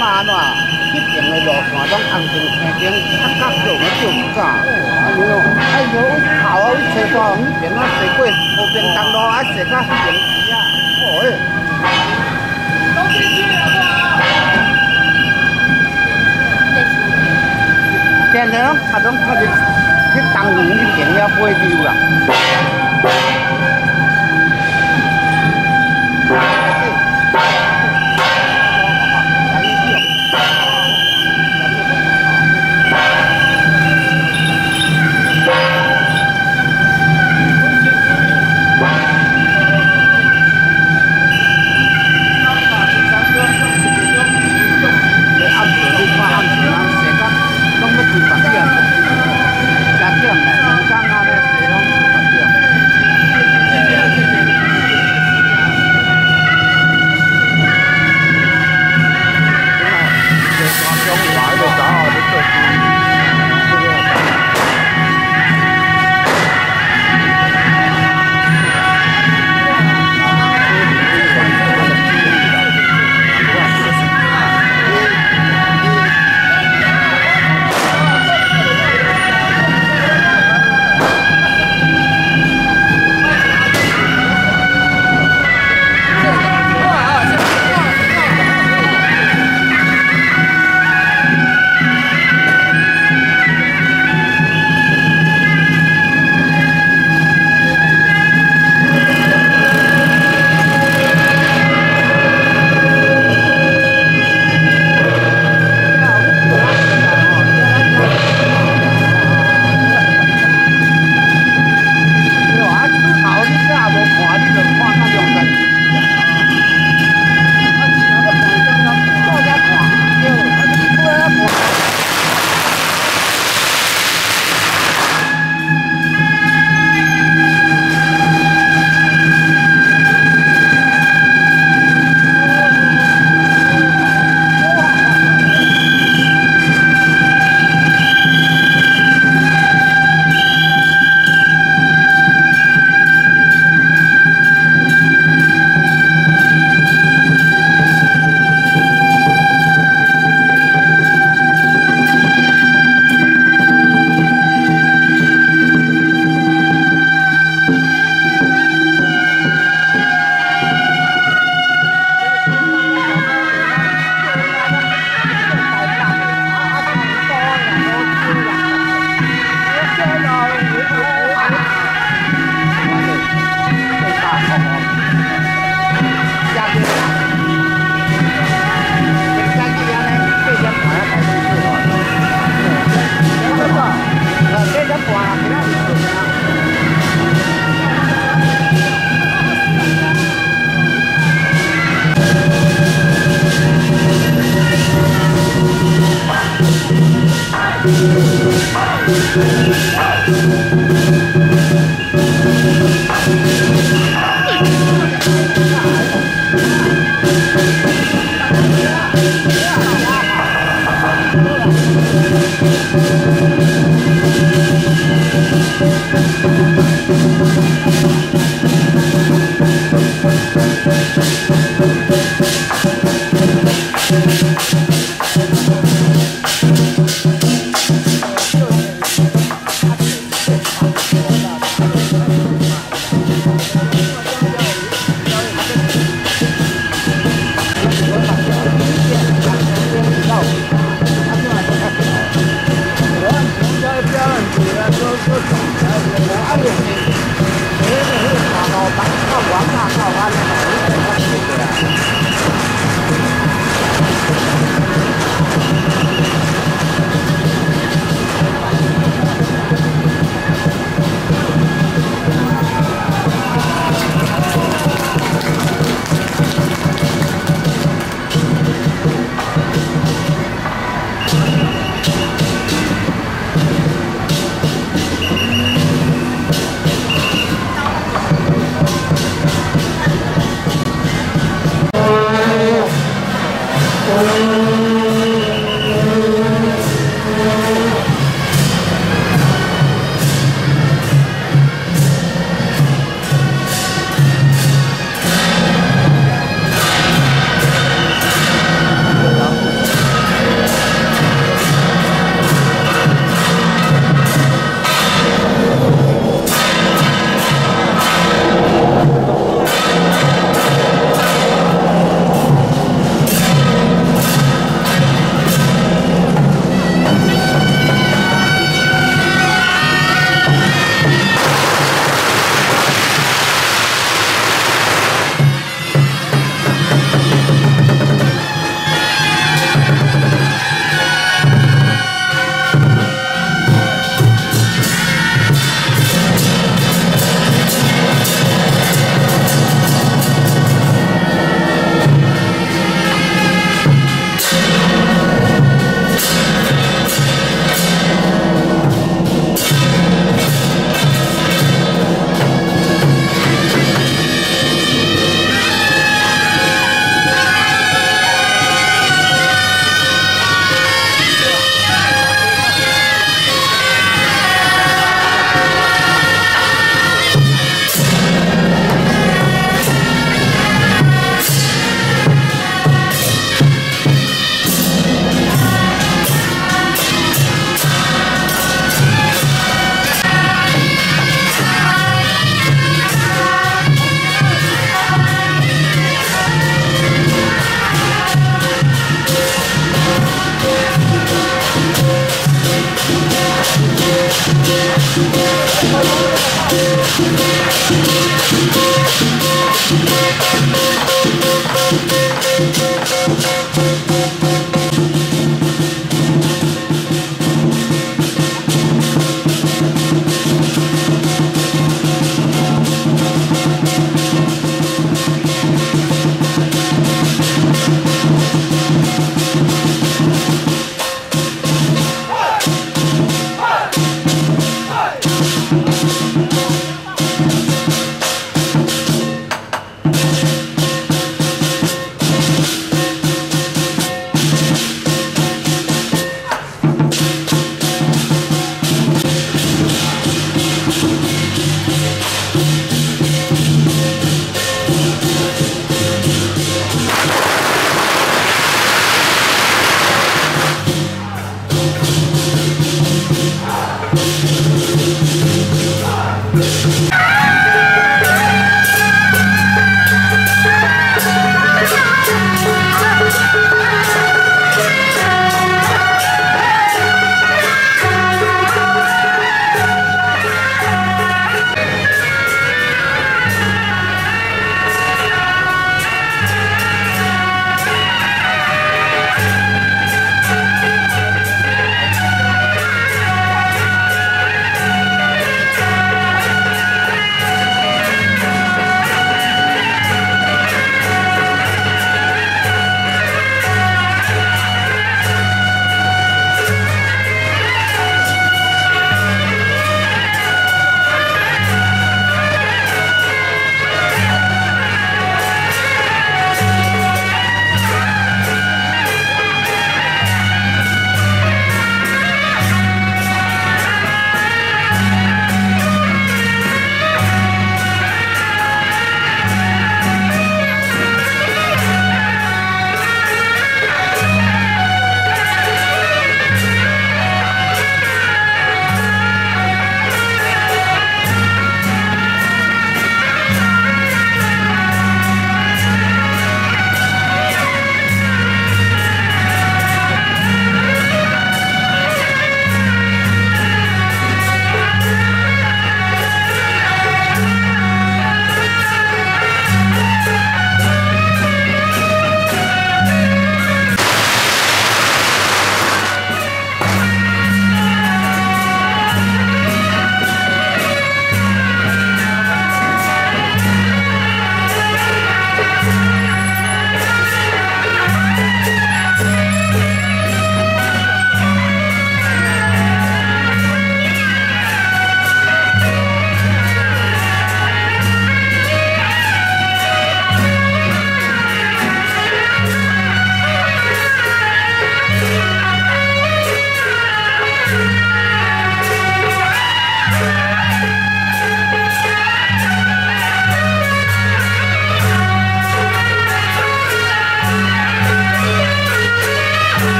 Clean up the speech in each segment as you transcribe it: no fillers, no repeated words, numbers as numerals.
嘛安怎？迄边的路线拢红灯青灯，啊角度我就唔早。哎呦，头啊，车大往迄边啊，驶过河边东路啊，驶到迄边去啊，哦诶。都进去了不？现在拢看去东园迄边了买酒啦。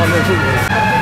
的是我。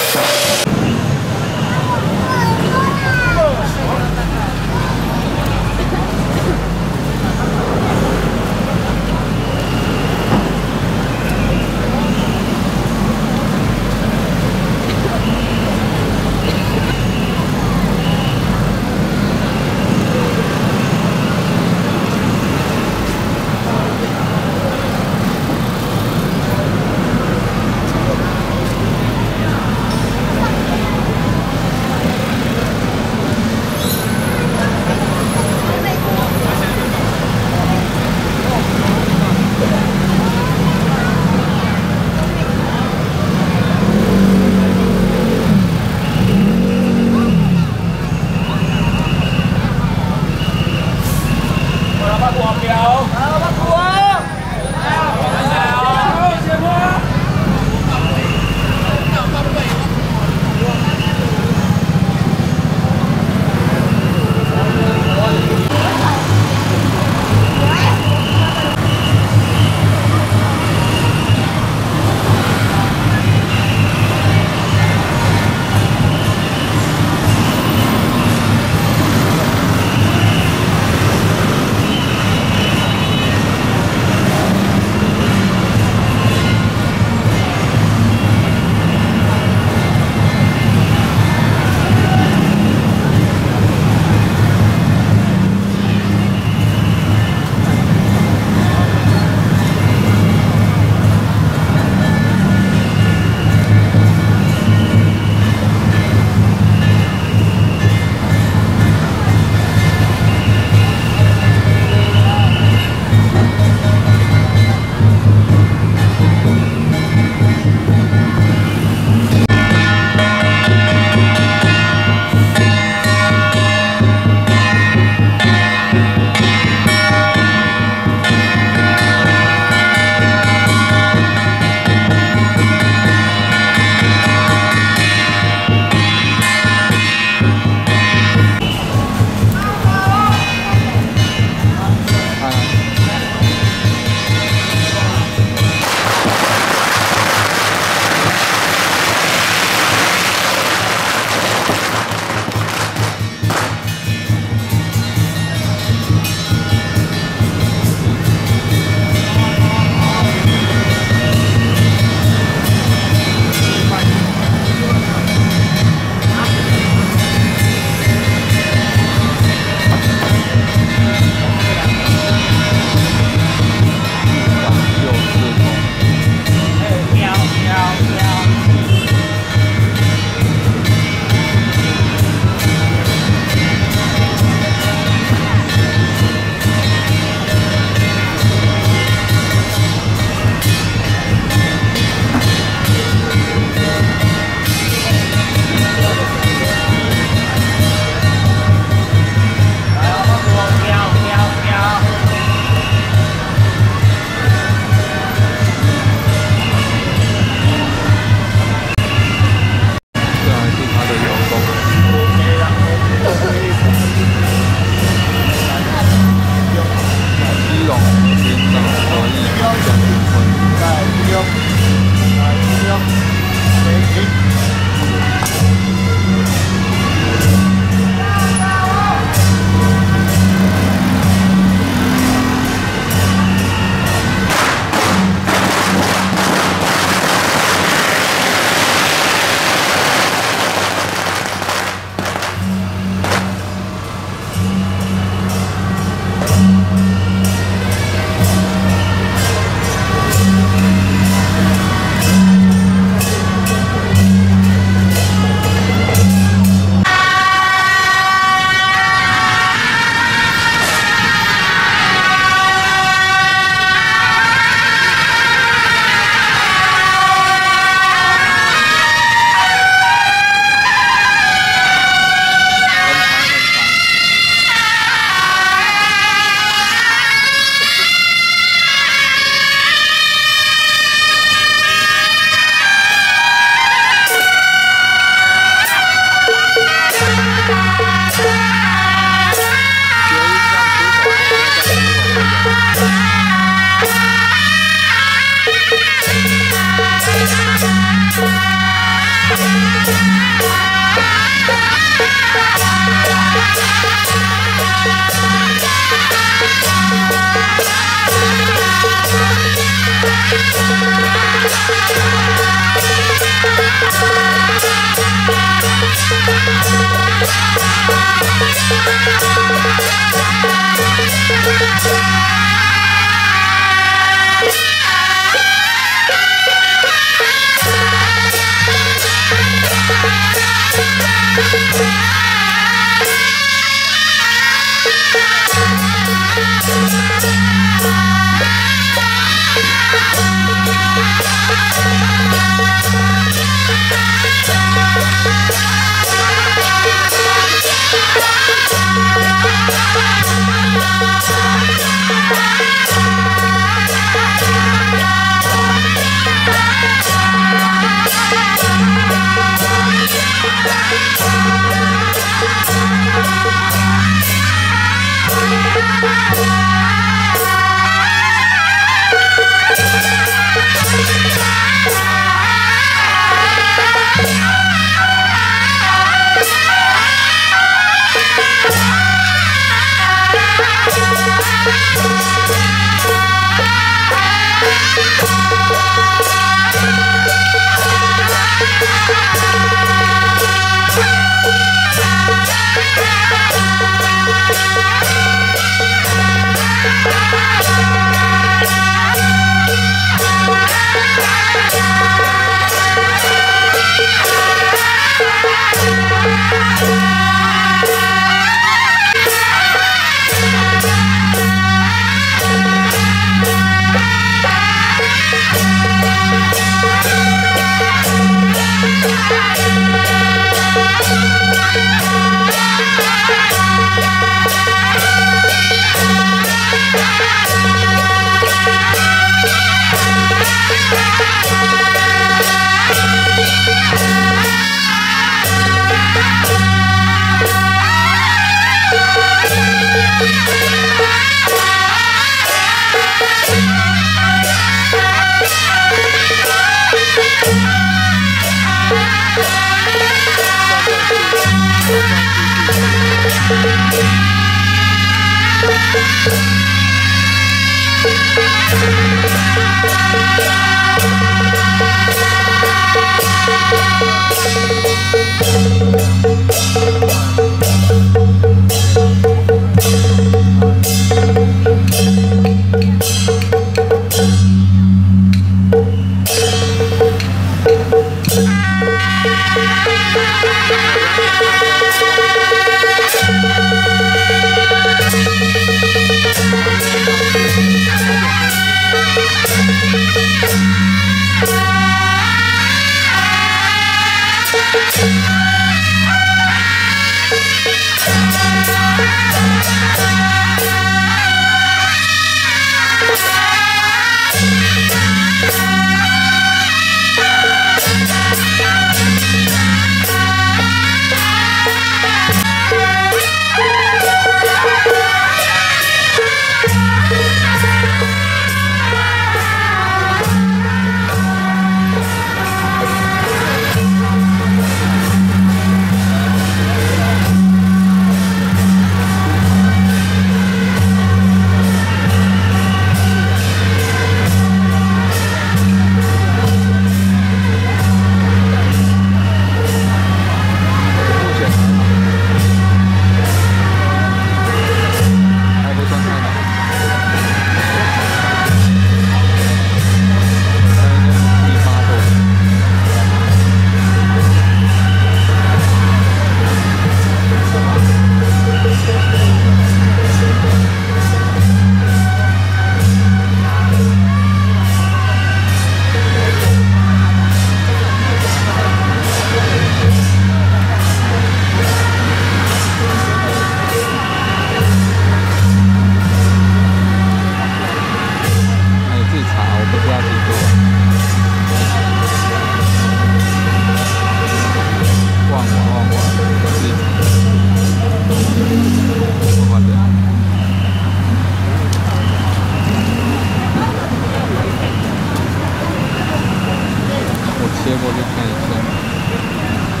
切过去看一下。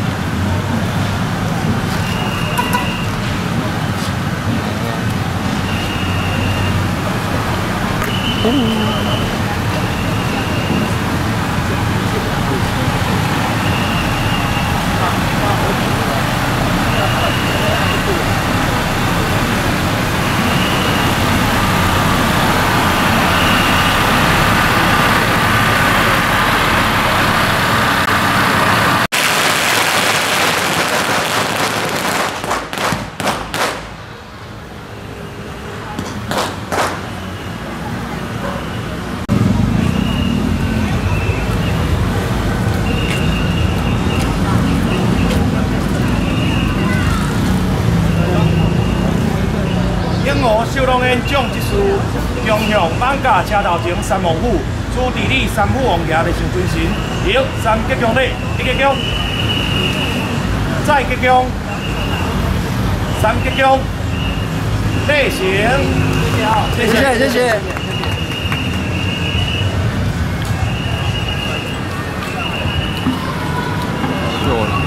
秀龙烟奖一事，恭向艋舺车头前三王府朱地理三府王爷的上尊神，由三吉祥礼一吉祥，再吉祥，三吉祥，礼成。谢谢，谢谢。做了。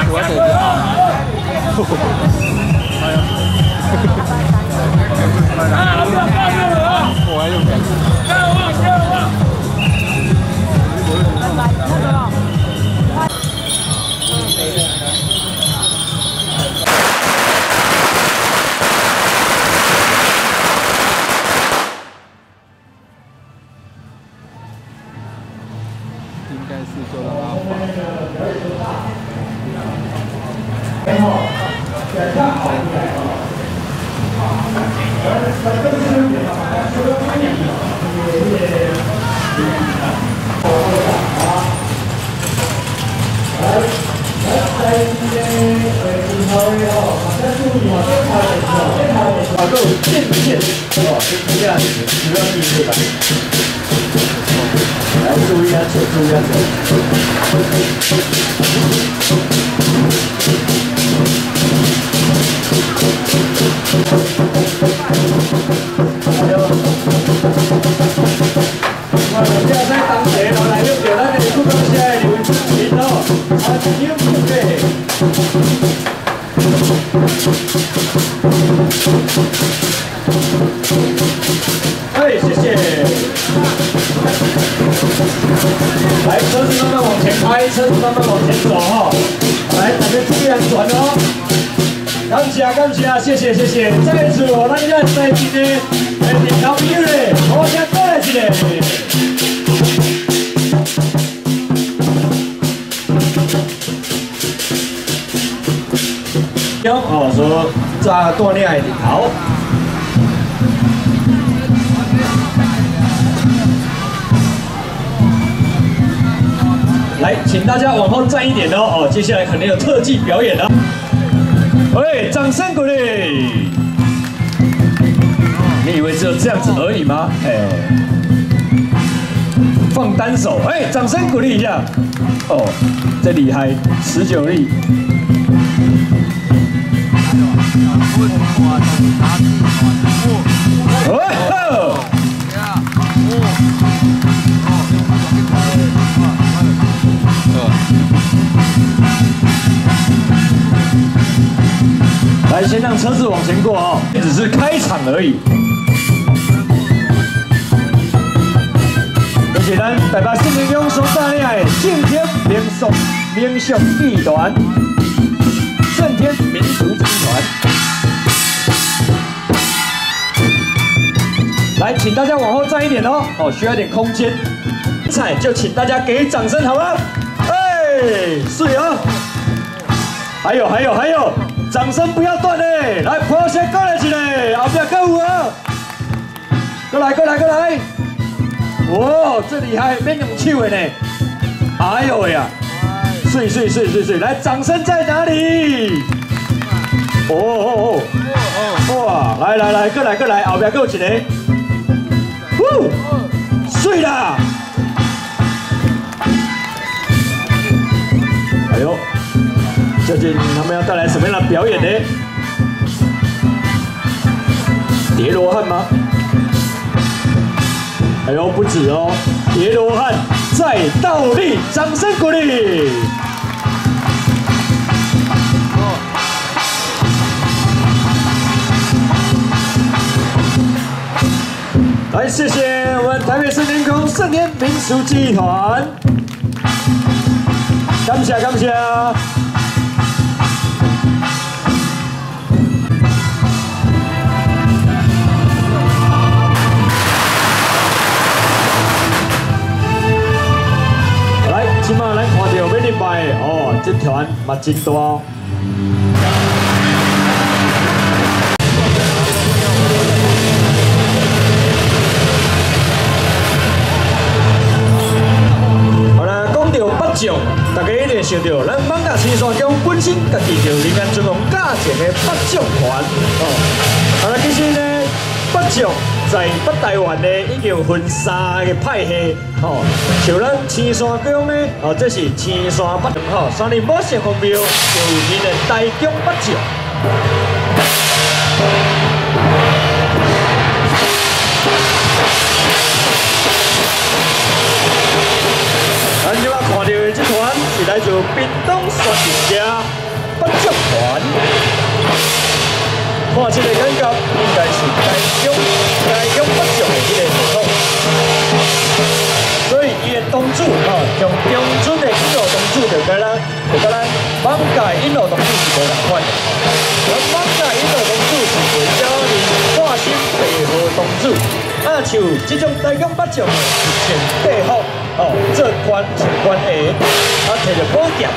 我得了。我还用感觉。应该是就让它来注意安全，注意安全。我哋即係等地落嚟喐條啦，你估咁些會見到啊？點嘅？哎，謝謝。来，车子慢慢往前开，车子慢慢往前走哈。来，大家注意安全哦。感谢，感谢，谢谢，谢谢。再一次，咱今日在今天电头朋友咧，好声再来一个。哦，说炸锻炼的头。来，请大家往后站一点哦。哦，接下来肯定有特技表演了。喂，掌声鼓励！你以为只有这样子而已吗？哎，放单手，哎，掌声鼓励一下。哦，这厉害，19力。哦。来，先让车子往前过哦，只是开场而已。而且咱台北市民中所带来的正天民俗剧团，正天民俗剧团。来，请大家往后站一点哦，哦，需要一点空间。彩就请大家给掌声好吗？哎，是哦。还有。掌声不要断嘞！来，朋友先过来一个，后边更有啊！过来！哇，这厉害，免用手的呢！哎呦喂呀！碎！来，掌声在哪里？哦！哇，来，过来，后边更有一个。呜，碎啦！哎呦！究竟他们要带来什么样的表演呢？叠罗汉吗？哎呦，不止哦，叠罗汉再倒立，掌声鼓励！来，谢谢我们台北市天空盛天民俗剧团，感谢。今嘛咱看到要礼拜哦，这团嘛真大哦。好啦，讲到北将，大家一定想到咱艋舺青山宫本身家己就临安尊王驾前的北将团哦。好啦，其实呢，北将在北台湾呢已经分3个派系。哦，像咱青山宫呢，哦，这是青山北将吼，山林宝石公庙就有你的台中北将。咱今仔看到的这团是来自屏东山林社。 看这个感觉应该是该用不上的这个系统。所以伊的东主从中准的引路东主就跟咱艋舺引路东主是无同款的。而艋舺引路东主是为了挂心白号东主，像这种大江八将的是穿白服做官穿官下，摕着宝剑。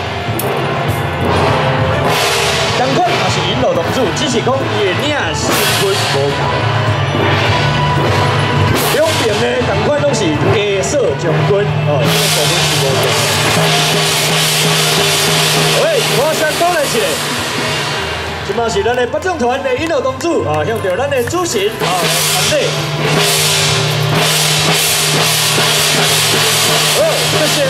同款也是引路东主，只是讲伊的领身份无同。两边呢，同款拢是家属将军这个部分是无同。喂，我先讲来一个，即嘛是咱的北将团的引路东主向着咱的主席传礼。好，谢谢。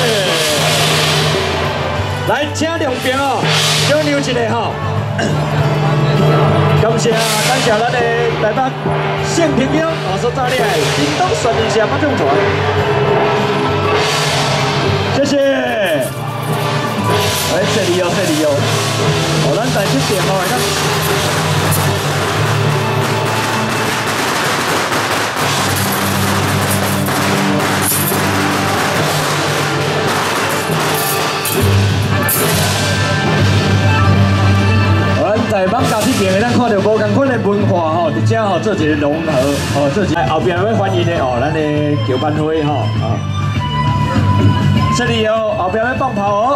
来，请两边小扭一下感谢咱的台北县平乡所带来的叮咚宣传社北将团，谢谢。来，谢你哦，咱在这边在艋舺这边，咱看到无同款的文化伫遮做一个融合做一个后边要欢迎的咱的桥班会谢你哦，后边要放炮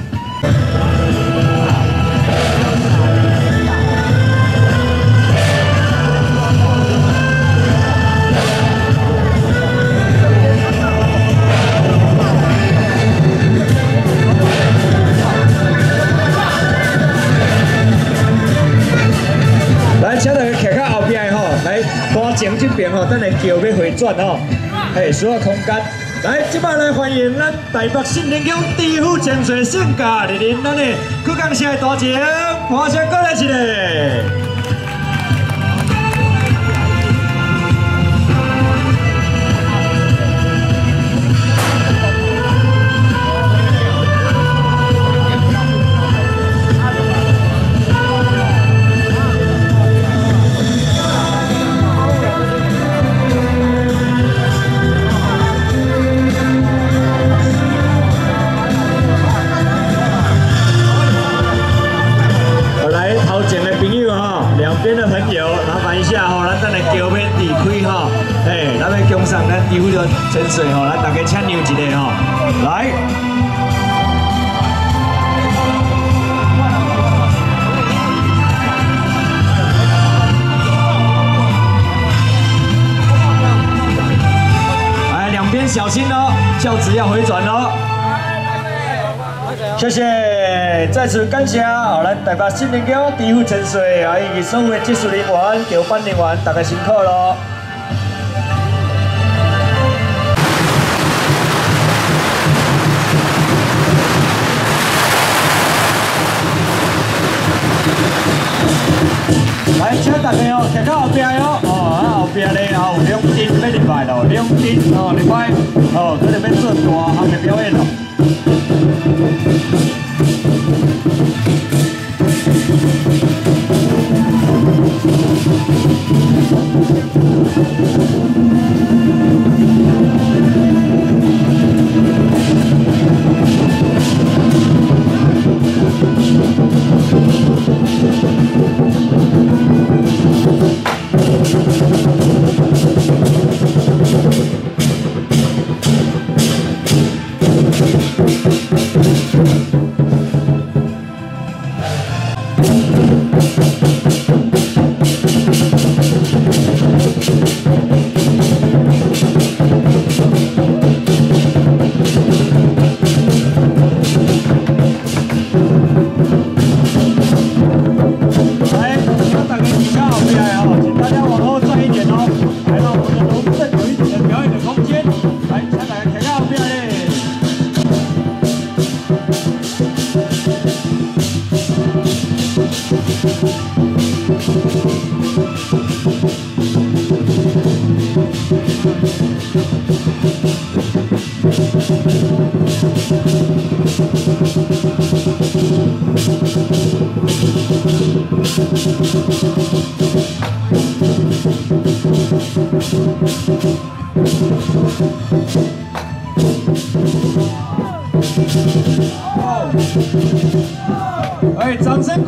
请大家徛较后边来单前这边等下桥要回转需要空间。来，即摆来欢迎咱台北新田乡地府潜水圣驾莅临咱的曲江社的大前，欢声过来一个。边的朋友，麻烦一下咱等下桥要离开咱要供上咱地府的泉水咱大家请牛一个来。来，两边小心轿子要回转谢谢，再次感谢咱台北新田乡地府潜水以及所有的技术人员、桥班人员，大家辛苦咯。来，请大家徛到后边后边咧有两阵要入来咯，两阵入来佢哋要做大项的表演咯。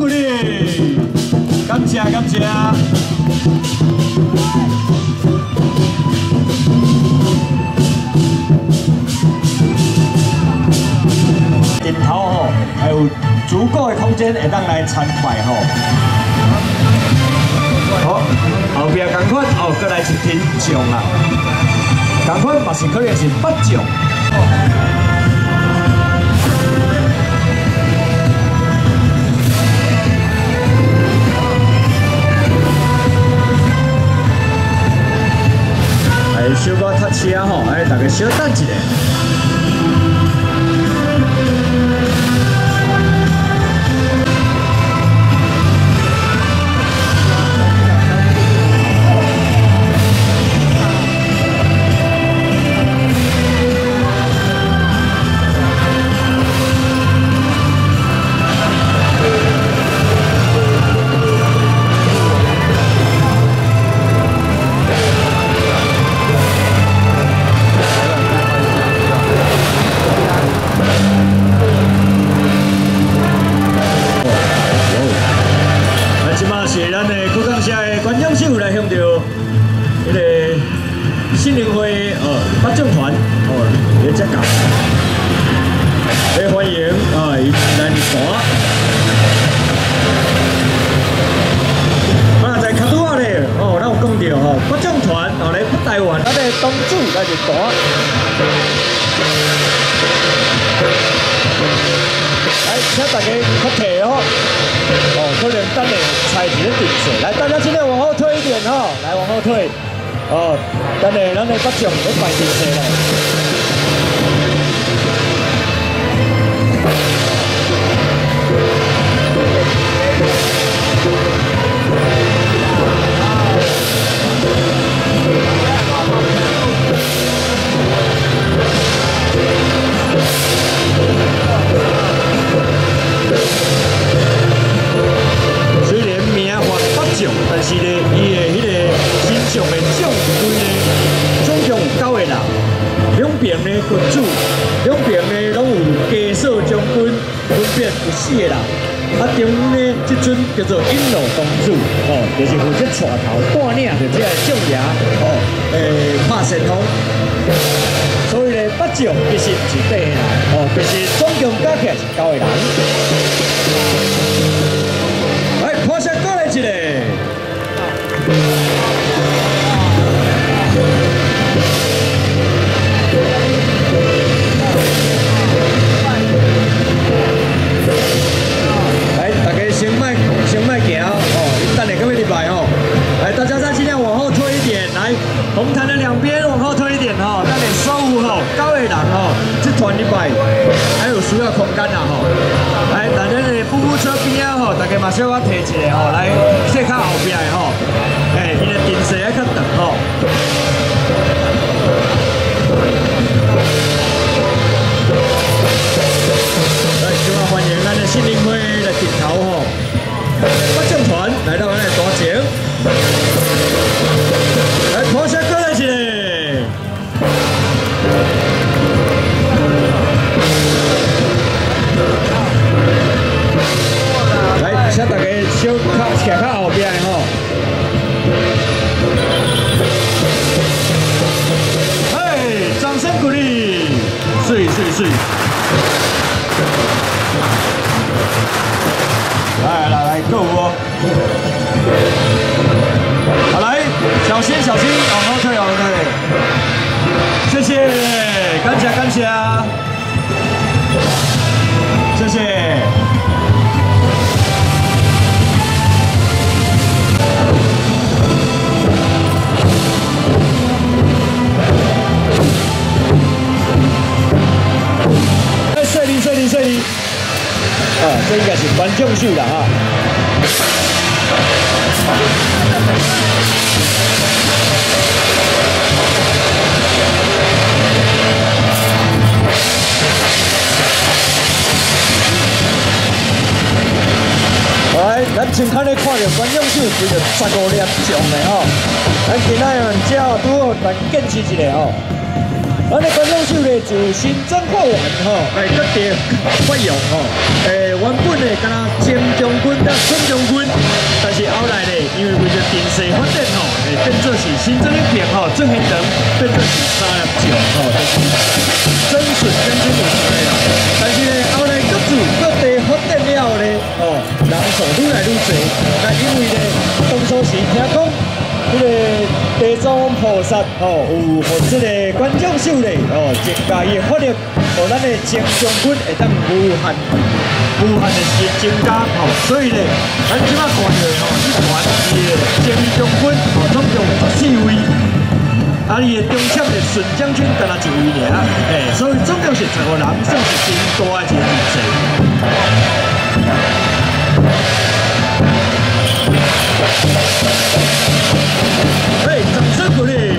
鼓励，感谢感谢。顶头吼，还有足够的空间会当来参拜吼。好，后边同款哦，再来一斤酱啦。同款嘛是可能是8酱。哎，小可塞车吼，哎，大家小等一下。新年会颁奖团也在搞，来欢迎咱团。在卡拄仔咧咱有讲到颁奖团来台湾，咱的东主来就团。来，请大家发题可能等下猜一个定数。来，大家尽量往后退一点来往后退。等下咱的颁奖要摆定势咧。虽然名唤颁奖，但是咧，伊的迄个欣赏的奖杯咧，总共有9个人，两边咧郡主，两边咧拢有家属将军，分别有4个人。中咧，这尊叫做引路公主，就是负责带头带领着这个奖爷，拍旋风。所以咧，颁奖其实是8个人，其实总共加起来是9个人。来，拍下过来一个。来，大家先卖行等下各位礼拜来，大家再尽量往后退一点，来，红毯的两边往后退一点等下收9个人这团礼拜还有需要空间来，咱的步步车边大家嘛小可提一下来，坐较后边的伊的阵势还较长来，今晚欢迎咱的新年会来顶头颁奖团来到咱的大前，来拍下过来一个。来，请大家小徛较后边的掌声鼓励，水。来，够好来，小心，往后退，谢谢，感谢，谢谢。这里，这应该是颁奖秀啦来，咱先看咧看到颁奖秀是着15粒奖的咱今仔日只拄好咱见识一下咱的观众秀咧自新增货源吼，来各地发用吼。原本咧敢若前将军甲孙将军，但是后来咧，因为为着电视发展吼，变做是新增一片吼，正现长变做是3粒triệu吼，就是增顺将军有出来啦。但是咧后来各地发展了咧，哦，人数愈来愈多，那因为咧当初时听讲。这个地藏王菩萨哦，有和这个观众秀咧哦，增加伊的法力，和咱的前将军会当无限的是增加哦，所以咧，咱即马看到吼，一团伊的前将军哦，总共14位，啊，伊的中签的顺将军干那1位尔，所以总共是15人，算是真大一个阵势。掌声鼓励！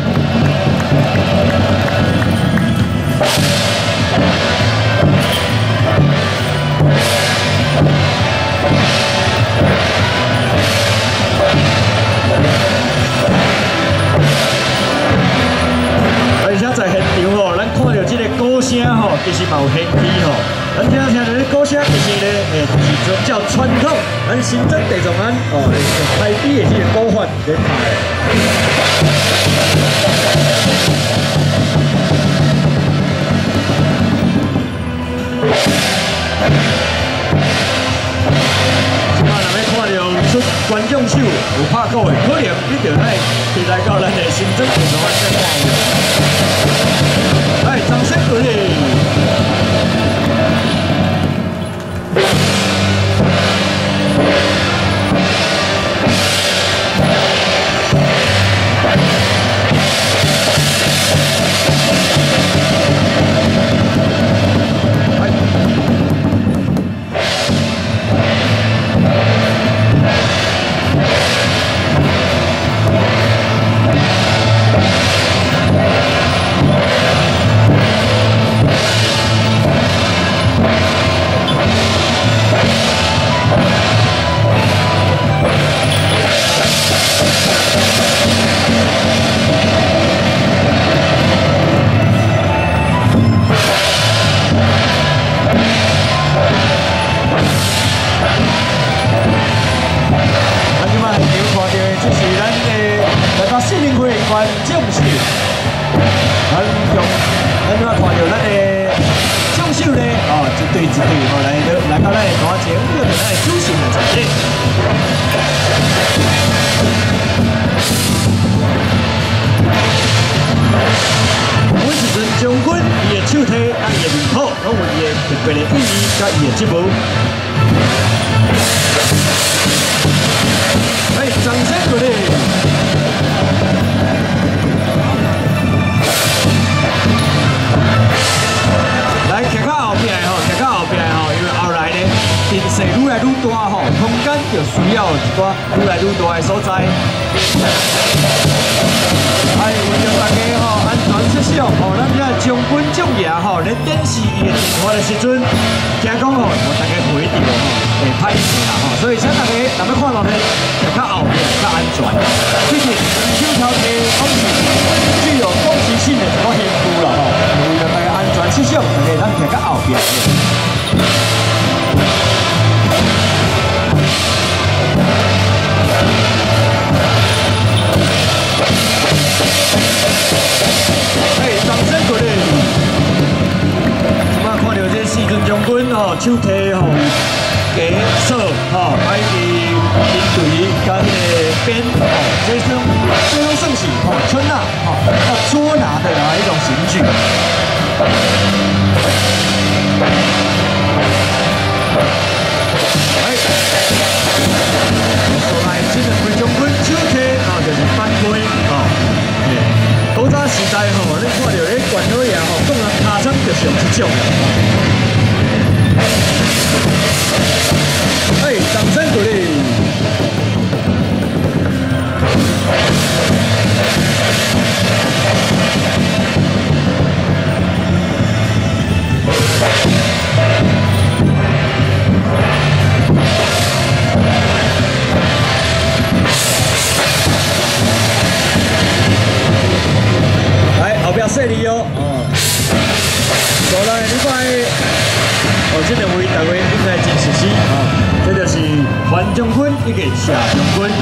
而且在现场吼，咱看到这个鼓声吼，其实嘛有仙气吼。咱听到这个鼓声，其实咧，是叫传统，咱新增地藏庵哦，台币的这个鼓法咧拍。即摆若要看到出观众秀有拍鼓的，可能你着爱期待到咱的新增地藏庵再看有。来，掌声鼓励！手提吼，假手吼，摆伫面队甲迄个边吼，这种算是吼春啊吼，捉拿的一种刑具。所来这个贵将军手提就是翻飞古早时代吼，你看到咧管老爷吼，讲人尻川就是用这种。掌声鼓励！来，后壁说势力哦。哦，所以你看，哦，这个位大家应该真熟悉哦，这就是范将军一个谢将军。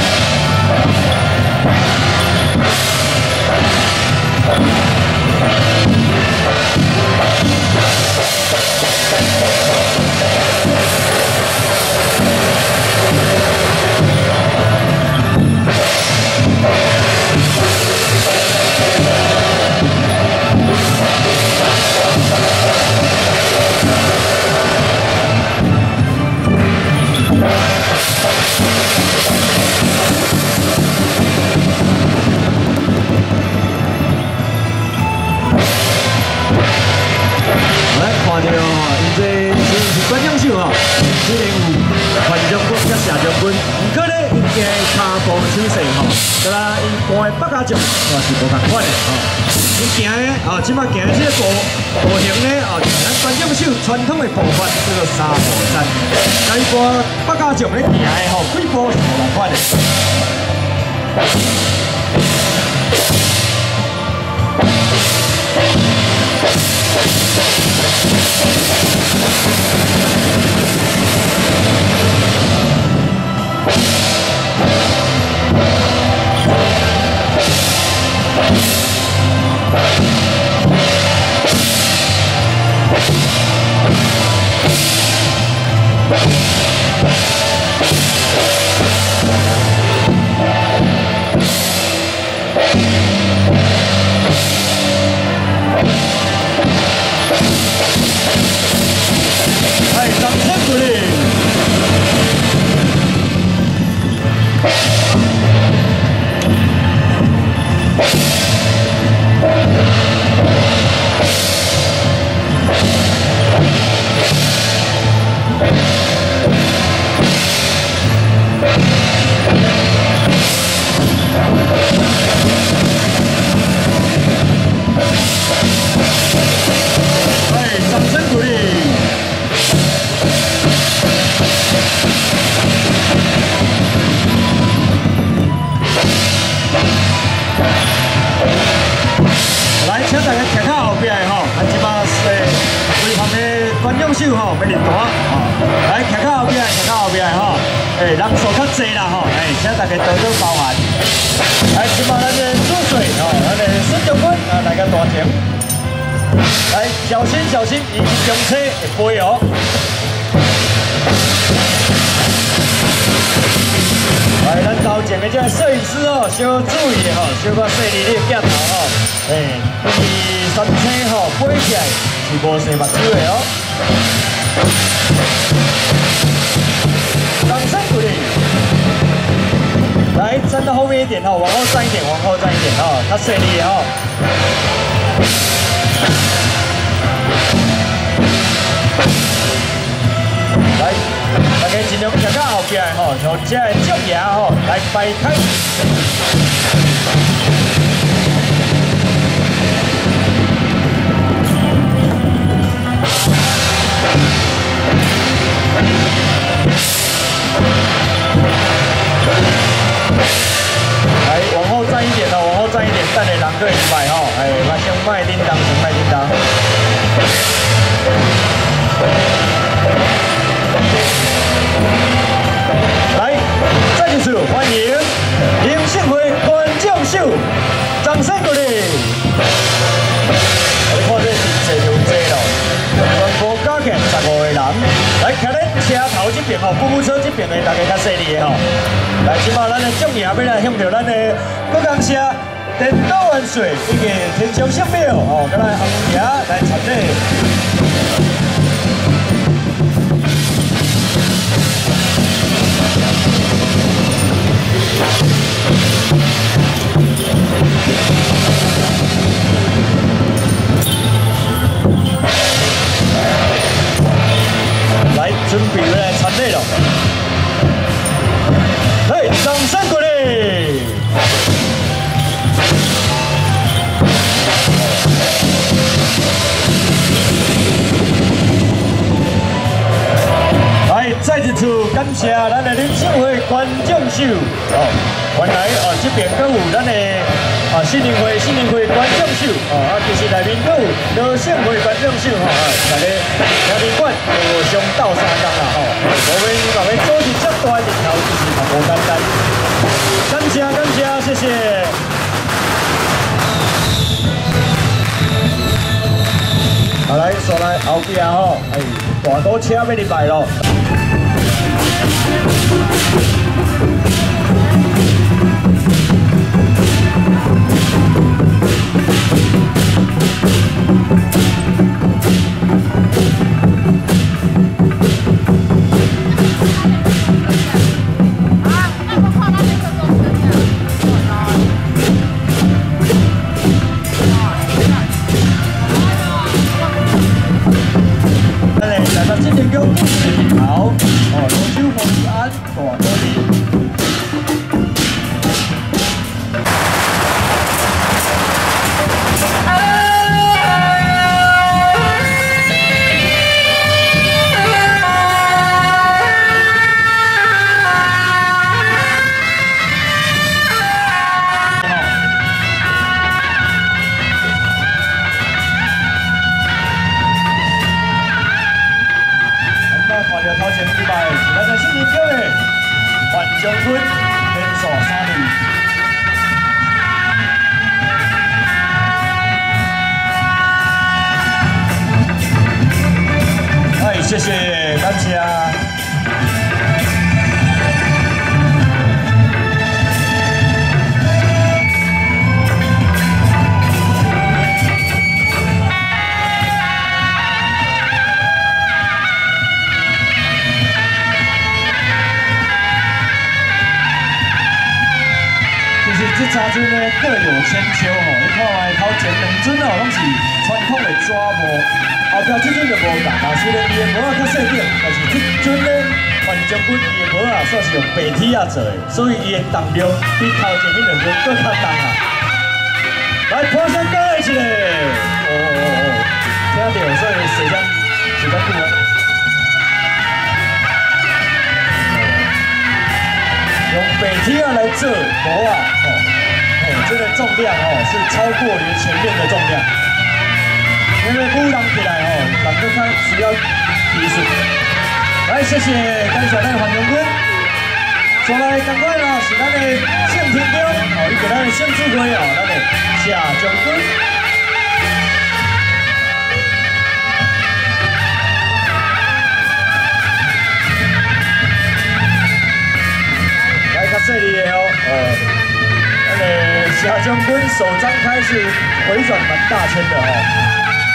看到哦，伊这虽然是管将手哦，虽然有范将军甲谢将军，不过咧，伊个骹步手势吼，对啦，伊搬的北家将也是无同款的吼。伊行的哦，即摆行的这个步型咧哦，就是咱管将手传统的步法叫做三步战，甲伊搬北家将咧行的吼，几步是无同款的。来，掌声鼓励！来，掌声鼓励！来，请大家站到后边吼，啊，即马是规旁的观众手吼，要练单吼，来站到后边，站到后边吼，人数较济啦吼，请大家多多包涵。来，即马咱的主帅吼，咱的孙将军啊，来个大停。来，小心小心，伊上车会飞哦。来，咱头前的这摄影师哦，小注意吼，小可细腻你的镜头吼，伊山车吼飞起来是无洗目睭的哦。掌声鼓励。来，站到后面一点哦，往后站一点，往后站一点哦，较细腻哦。来，大家尽量站到后边吼，让这个脚牙吼来摆开。来，往后站一点哦，往后站一点，等下人可以摆吼，马上卖叮当，先卖叮当。来，再一次欢迎林信辉关将秀，掌声鼓励。你看这人济就济咯，全部加起15个人。来，徛咧车头这边吼，公务车这边的大家较细腻的吼。来，即马咱的将爷要来向着咱的国港社电脑元帅一个天上圣庙吼，跟咱红爷来参礼。来，准备要来参礼了。嘿，掌声鼓励！来，再一次感谢谢咱的演唱会观众秀哦，原来这边阁有咱的新年会观众秀哦，其实内面阁有罗盛会观众秀吼，大家听宾馆互相斗相共啦吼，无免逐个组织这大人头，其实嘛无简单。感谢，谢谢。好来，说来后边吼，大堵车要入来咯。谢谢，感谢。其实这三尊呢各有千秋吼，你看卖头前两尊哦，拢是传统的纸模。后壁这阵就无同啊，虽然伊的模啊较细点，但是这阵呢，范将军伊的模啊算是用白铁啊做的，所以伊的重量比头前迄两尊更较重啊。来，破声歌一下，听到，所以时间久啊。用白铁啊来做模啊，这个重量是超过于前面的重量。因为鼓人起来人更较需要技术。来，谢谢，感谢咱的范将军。再来，赶快啦，是咱的盛天宫，伊给咱的献祝会咱的谢将军。来，较细腻的咱的谢将军首张开始回转蛮大圈的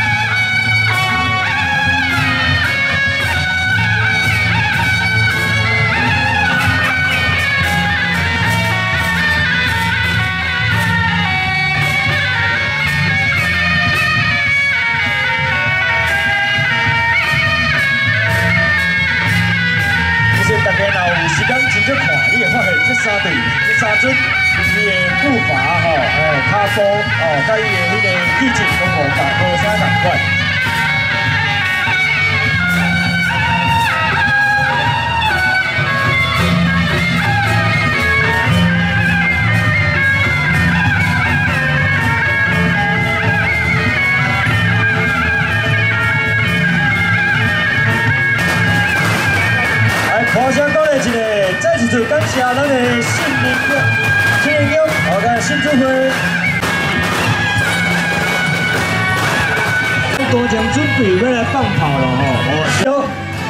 大家若有时间真正看，你会发现这三尊，伊的步伐骹步甲伊的迄个气质拢无啥同款。欢声鼓励一下，再一次感谢咱的新年宫，咱新祝会。多将准备要来放炮了吼，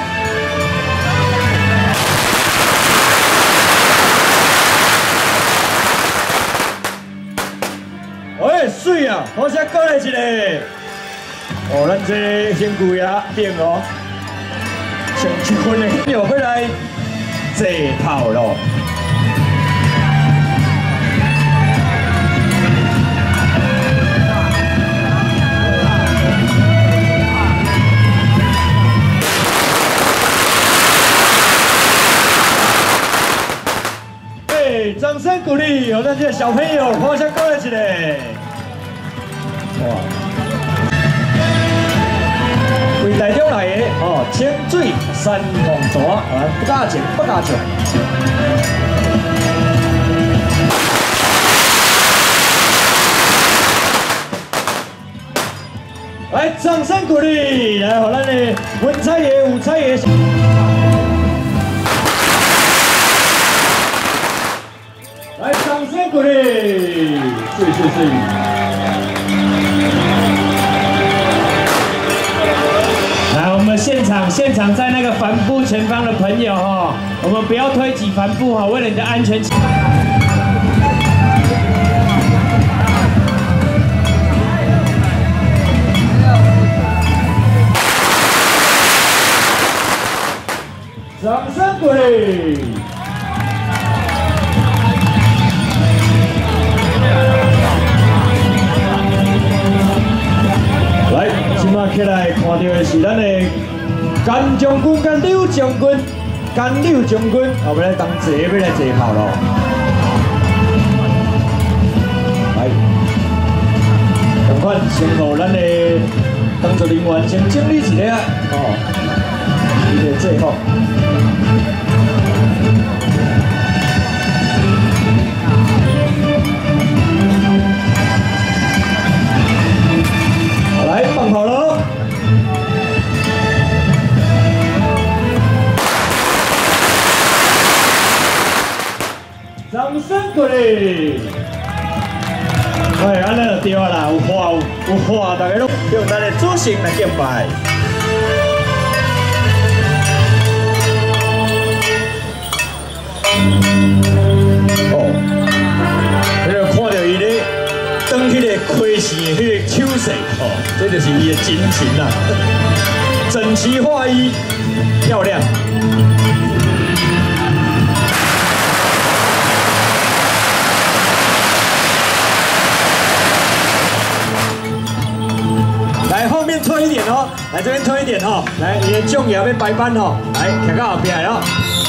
喂，水啊！好声鼓励一下。咱这新旧爷变哦。上7分的又要来坐炮咯。掌声鼓励，让咱这小朋友互相鼓励一下。哇！规台中来的哦，清水山凤蛇啊，不加钱不加钱。来，掌声鼓励，来，让咱的文彩爷、武彩爷。来，掌声鼓励，是。 来，我们现场在那个帆布前方的朋友哈，我们不要推挤帆布哈，为了你的安全。 掌声鼓励。来，今麦起来看到的是咱的甘将军、甘柳将军、甘柳将军，后面来当坐，要来坐炮咯。来，同款先互咱的工作人员先整理一下哦，伊个制服。来放炮喽！掌声鼓励！哎，安尼就对啊啦，有花，大家拢用咱的主席来敬拜。哦，你就看到伊咧。当迄个开线的迄个手势，哦，这就是伊的真情啦，整齐划一，漂亮。来后面推一点哦，来这边推一点哦，来你的将也要白班哦，来站到后边来哦。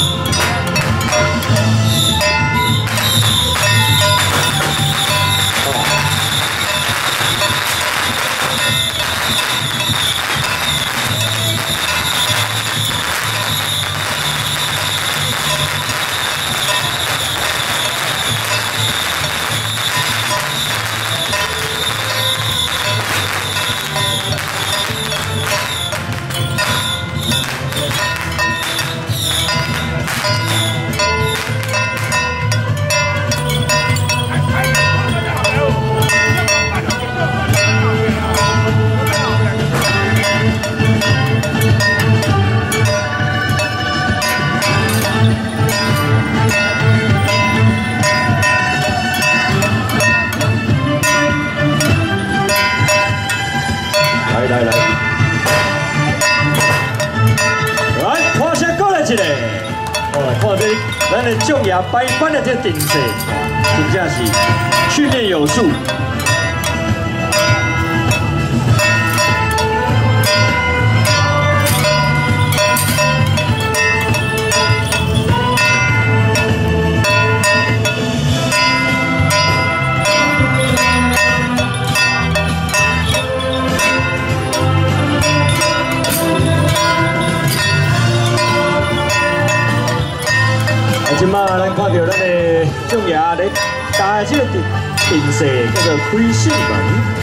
咱的将爷摆班的这阵势，真正是训练有素。今嘛，咱看到咱的将爷咧搭这个阵势叫做开信门。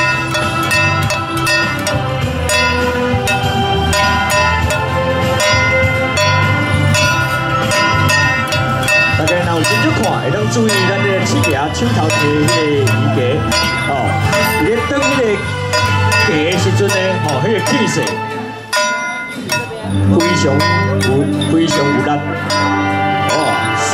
大家若有真少看，会当注意咱的手爷手头提迄个衣架，哦，伊咧当迄个架的时阵呢，哦，迄个气势非常有力。水。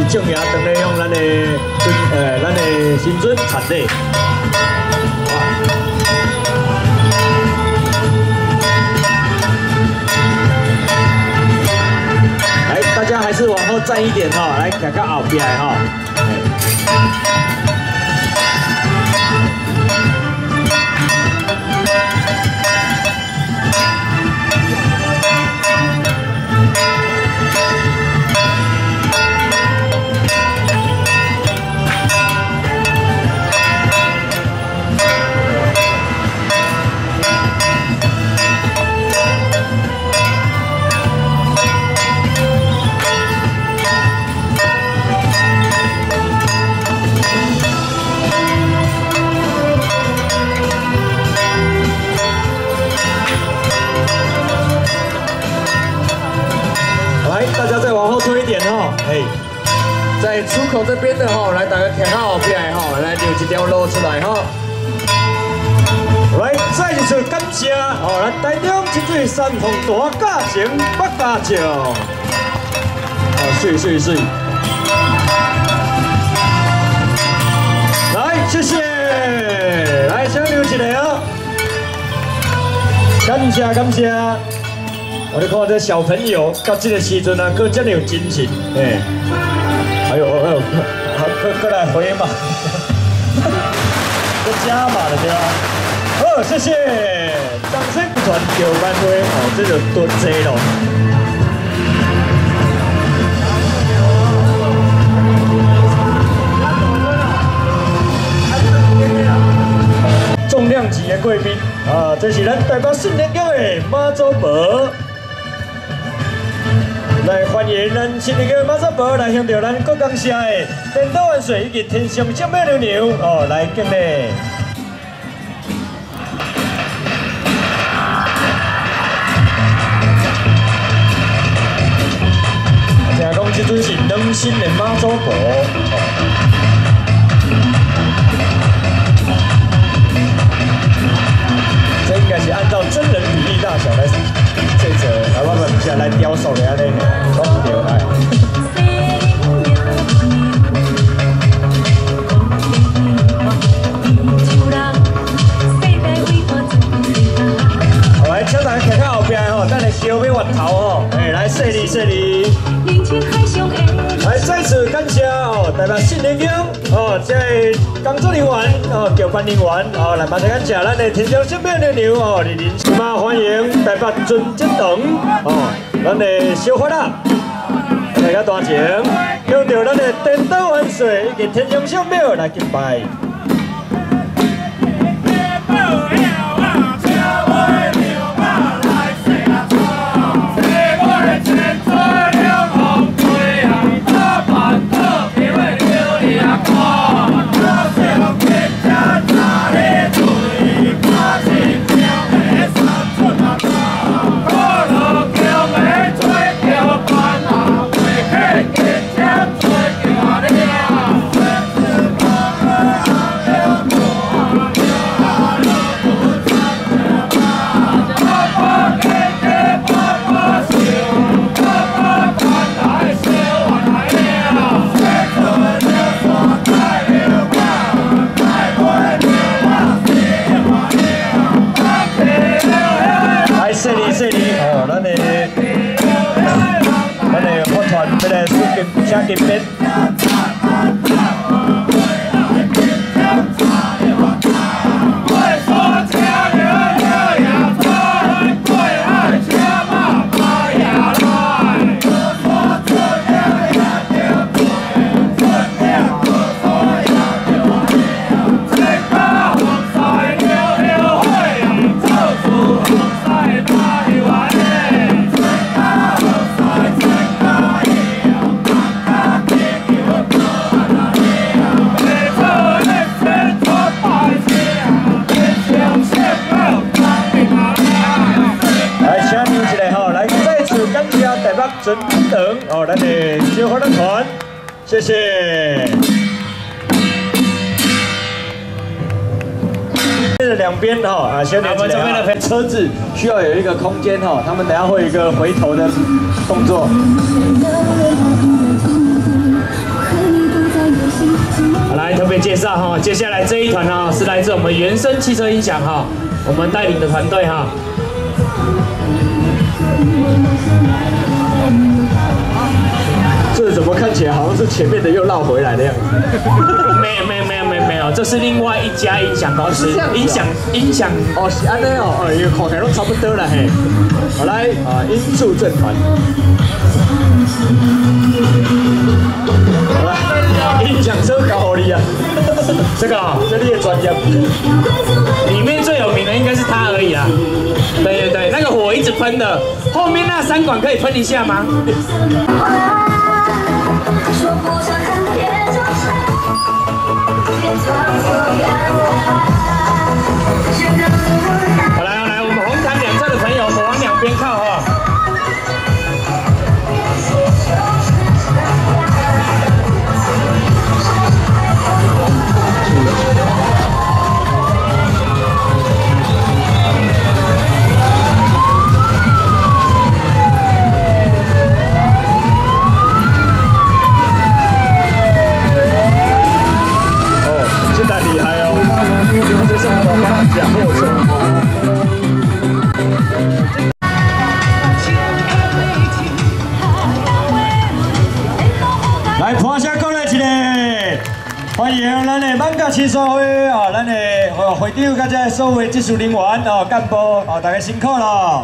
奖爷等来向咱的咱的新尊产礼。来，大家还是往后站一点哈，来看看后边哈。大家再往后推一点哈，在出口这边的哈，来大家看看后边哈，来留一条路出来哈。来，再一次感谢哦，咱台中清水山凤大家情北家将，水。来，谢谢，来先留一个哦，感谢。我哋看这小朋友到这个时阵啊，佫这么有精神，还有佫来回嘛，佫加码了对吧？好，谢谢，掌声传球班队哦，这就多济咯。重量级的贵宾啊，这是咱台北信天宫的妈祖婆。来欢迎咱新天宫马祖婆来向着咱国港社的颠倒万岁以及天上圣母娘娘哦来敬礼。听讲这阵是两新的马祖婆。这应该是按照真人比例大小来这个来我们下来雕塑的安尼，我不对哎。好，来，请大家看看后边吼，等下桥要弯头吼，来谢你。来，再次感谢哦，台北信天宫哦，这工作人员哦，调班人员哦，来嘛，感谢咱的天上圣母娘娘哦，莅临今嘛欢迎台北尊节堂哦，咱的小伙仔，大家大情，向着咱的颠倒万岁以及天上圣母来敬拜。请金边。尊等哦，咱的小伙伴团，谢谢。这两边哈先连起来。这边的车子需要有一个空间哈，他们等下会有一个回头的动作。 来特别介绍哈，接下来这一团哈是来自我们原生汽车音响哈，我们带领的团队哈。 这怎么看起来好像是前面的又绕回来的样子？ 没有，这是另外一家音响公司，音响哦，是安尼哦，因为看起来都差不多了嘿。好来啊，音柱正团。好了，音响车搞好厉啊！ 这个哦， 这你的专业。 里面最有名的应该是他而已啦。对，那个火一直喷的，后面那3管可以喷一下吗？好来，我们红毯2侧的朋友，我们往2边靠哈。 厉害哦！这是我们讲货车。来，盘声鼓励一下，欢迎咱的艋舺青商会啊，咱的会长甲这所有的技术人员哦，干部哦，大家辛苦了。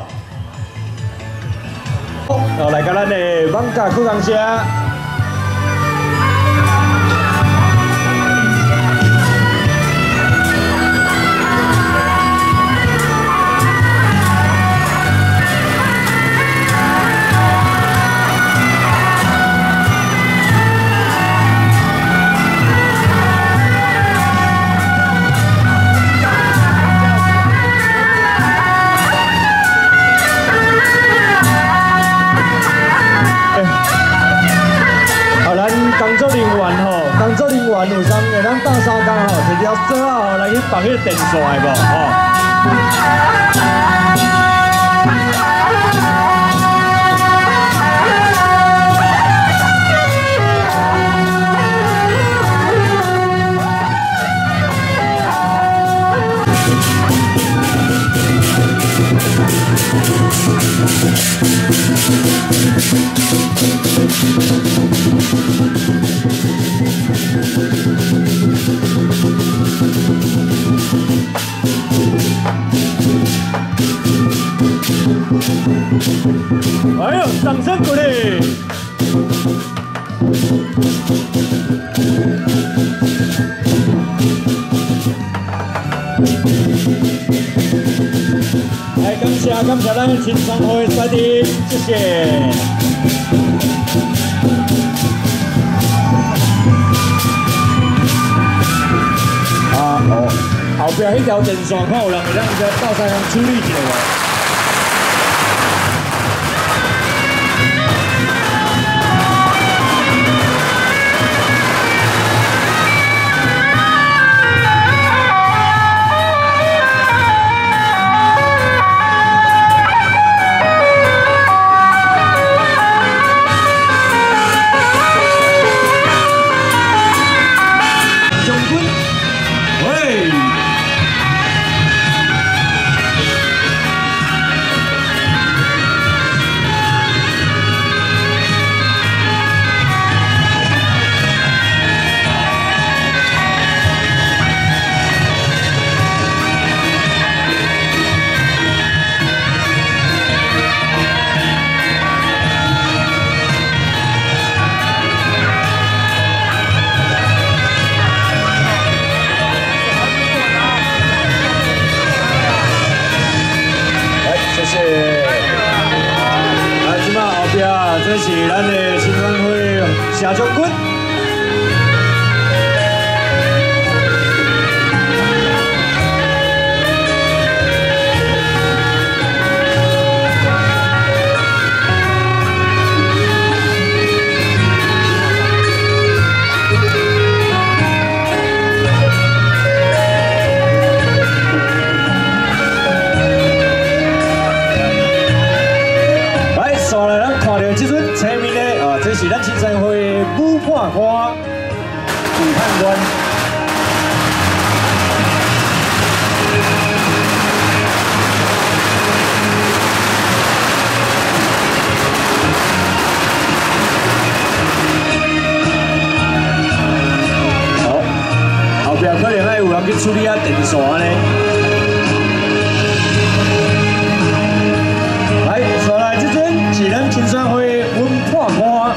哦，来甲咱的艋舺区公社。工作人员有当下咱到3工吼，摕条绳啊来去绑迄个电线的无吼。哎呦，掌声鼓励！来，感谢咱的青商会师弟，谢谢。后边迄条电线，看有人会当在倒山处理一下无？这是咱的青商会社将军。来，刷来，咱看到这阵前面的这是咱青商会武判官武判官。 处理啊电线呢。来，再来这阵是咱青山会文化歌。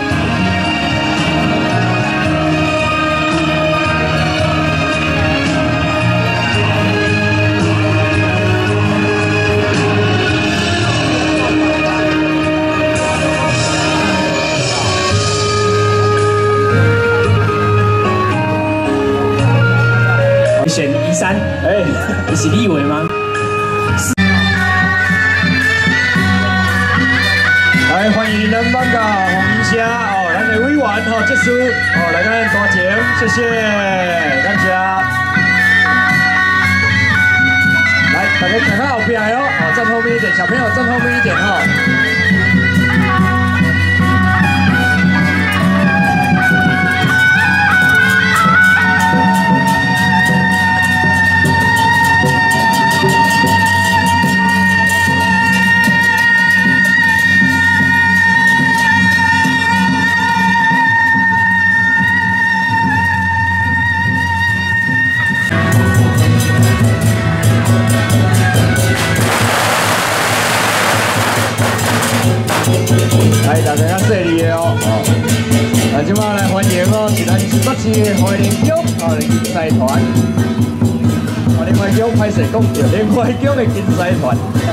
选13，哎，你是立委吗？ 来，欢迎咱艋舺黄明霞哦，咱的委员哦，这次哦来咱大前，谢谢，感谢。来，大家看看后边哦，哦，站后面一点，小朋友站后面一点哈。 来，大家较细腻的哦，那即马来欢迎哦，是咱新北市的花莲宫哦的竞赛团，花莲花宫歹势讲着，莲花宫的竞赛团。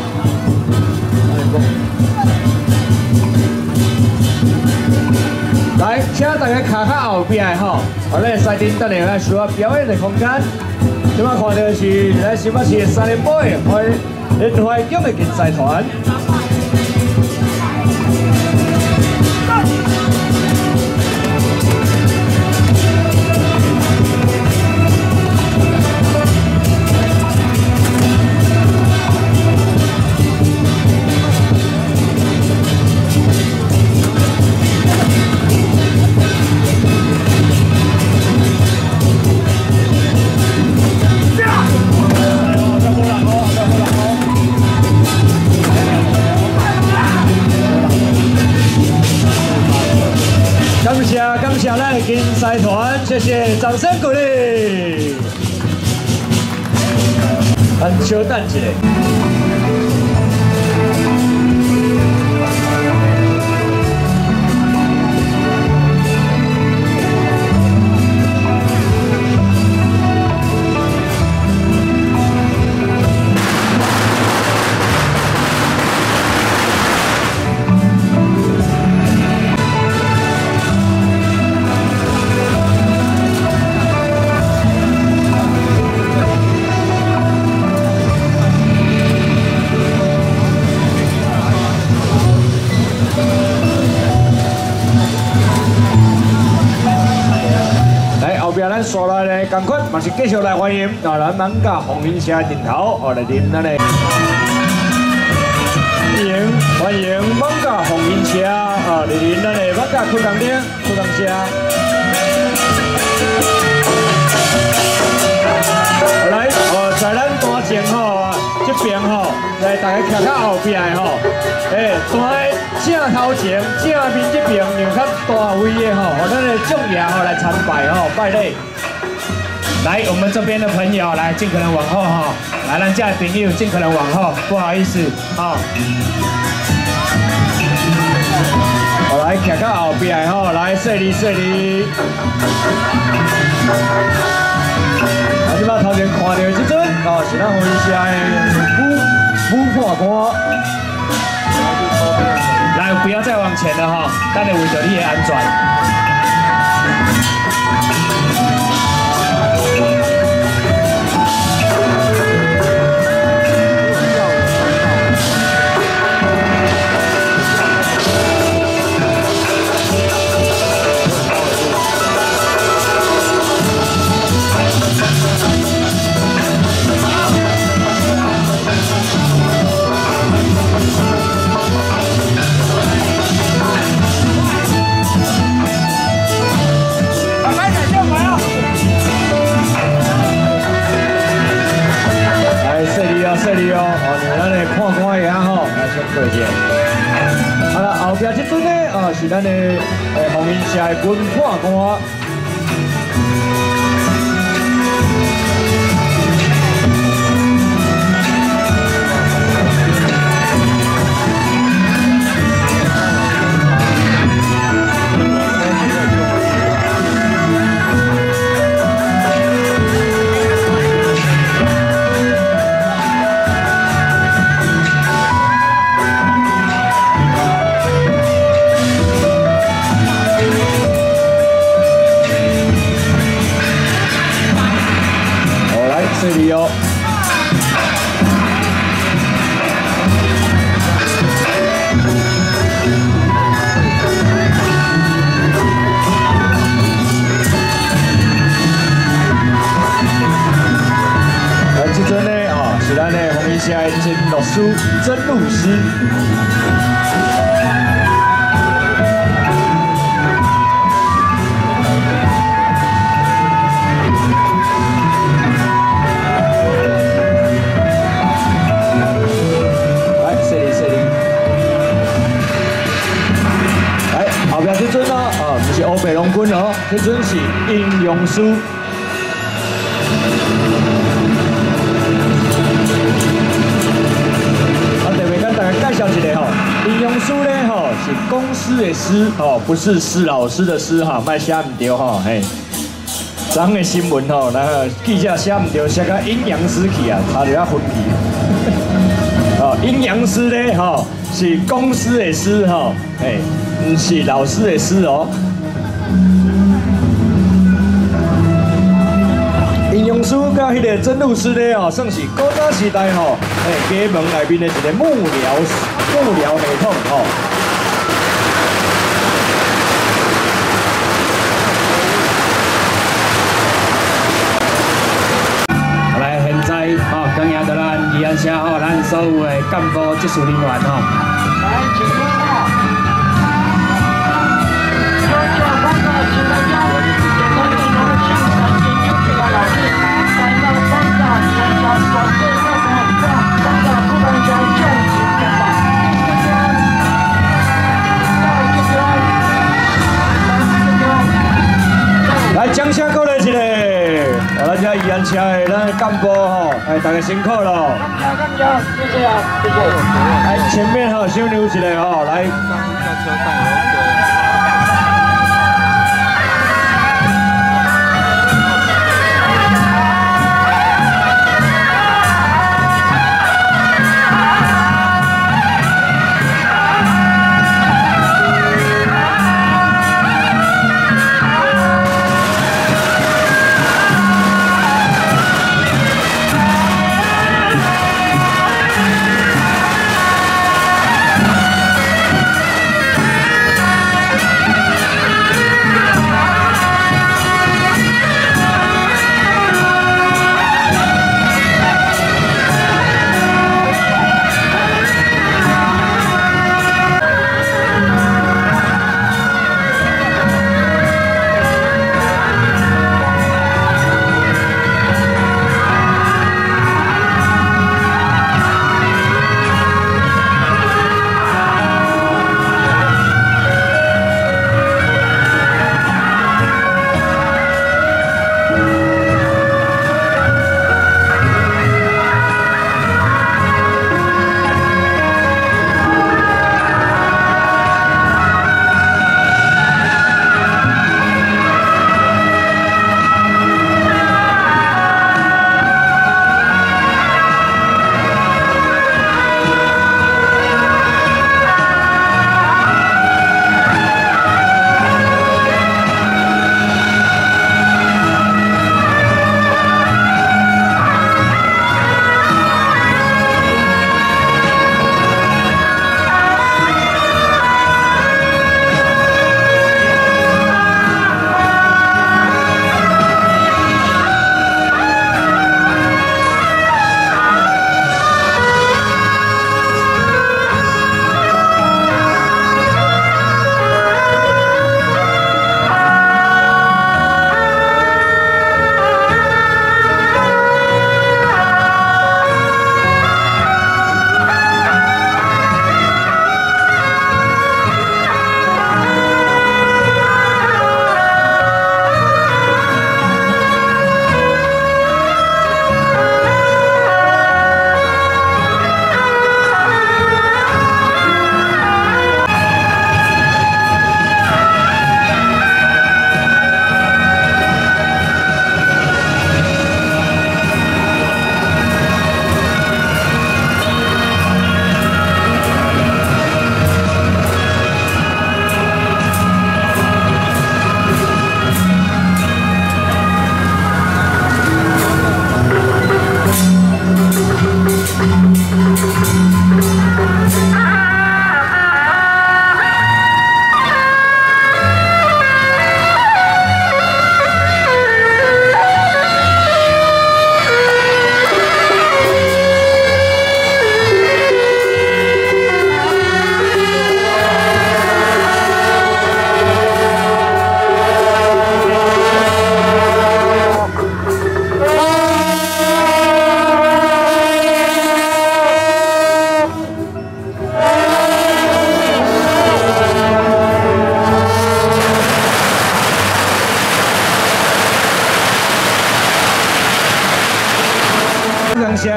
来，请大家卡较后边吼，咱的赛阵等下需要表演的空间。即马看到是咱新北市的3连霸的莲花宫的竞赛团。 感谢咱的竞赛团，谢谢，掌声鼓励。咱稍等一下。 咱刷来的同款，嘛是继续来欢迎咱艋舺红云社顶头哦来啉咱的，欢迎艋舺红云社哦来啉咱的艋舺苦工店苦工社。来哦，在咱大前吼这边吼，来大家徛较后边的吼，大正头前正面这边让较大位的吼，咱的众爷吼来参拜吼拜礼。 来，我们这边的朋友来，尽可能往后哈。来，咱家的朋友尽可能往后，不好意思啊。 我来徛到后边吼，来细哩细哩。啊，即摆头前看到这阵哦，是咱红云社的武化歌。 来，不要再往前了哈，等下为着你的安全。 这里哦，咱的看官爷吼，来先过一下。好了，后边这阵呢，是咱的红云社的文化歌。 意哦。这阵呢，是咱的红衣社的真律师、真律师。来，谢礼谢礼。来，后边这阵哦，不是欧北龙君哦，这阵是应用书。介绍一下应用书呢是公司的师不是施老师的师莫写唔对嘿。昨昏的新闻那个记者写唔对，写到阴阳师去啊，差点要昏去。阴阳师呢是公司的师不是老师的师哦。应用师甲迄个真律师呢算是古早时代家门内面的一个幕僚系统来，现在恭迎到咱宜安社咱所有的干部技术人员来，请问来，掌声鼓励一下，咱这宜安社的咱的干部大家辛苦了。谢谢啊，谢谢。来，前面小牛一下来。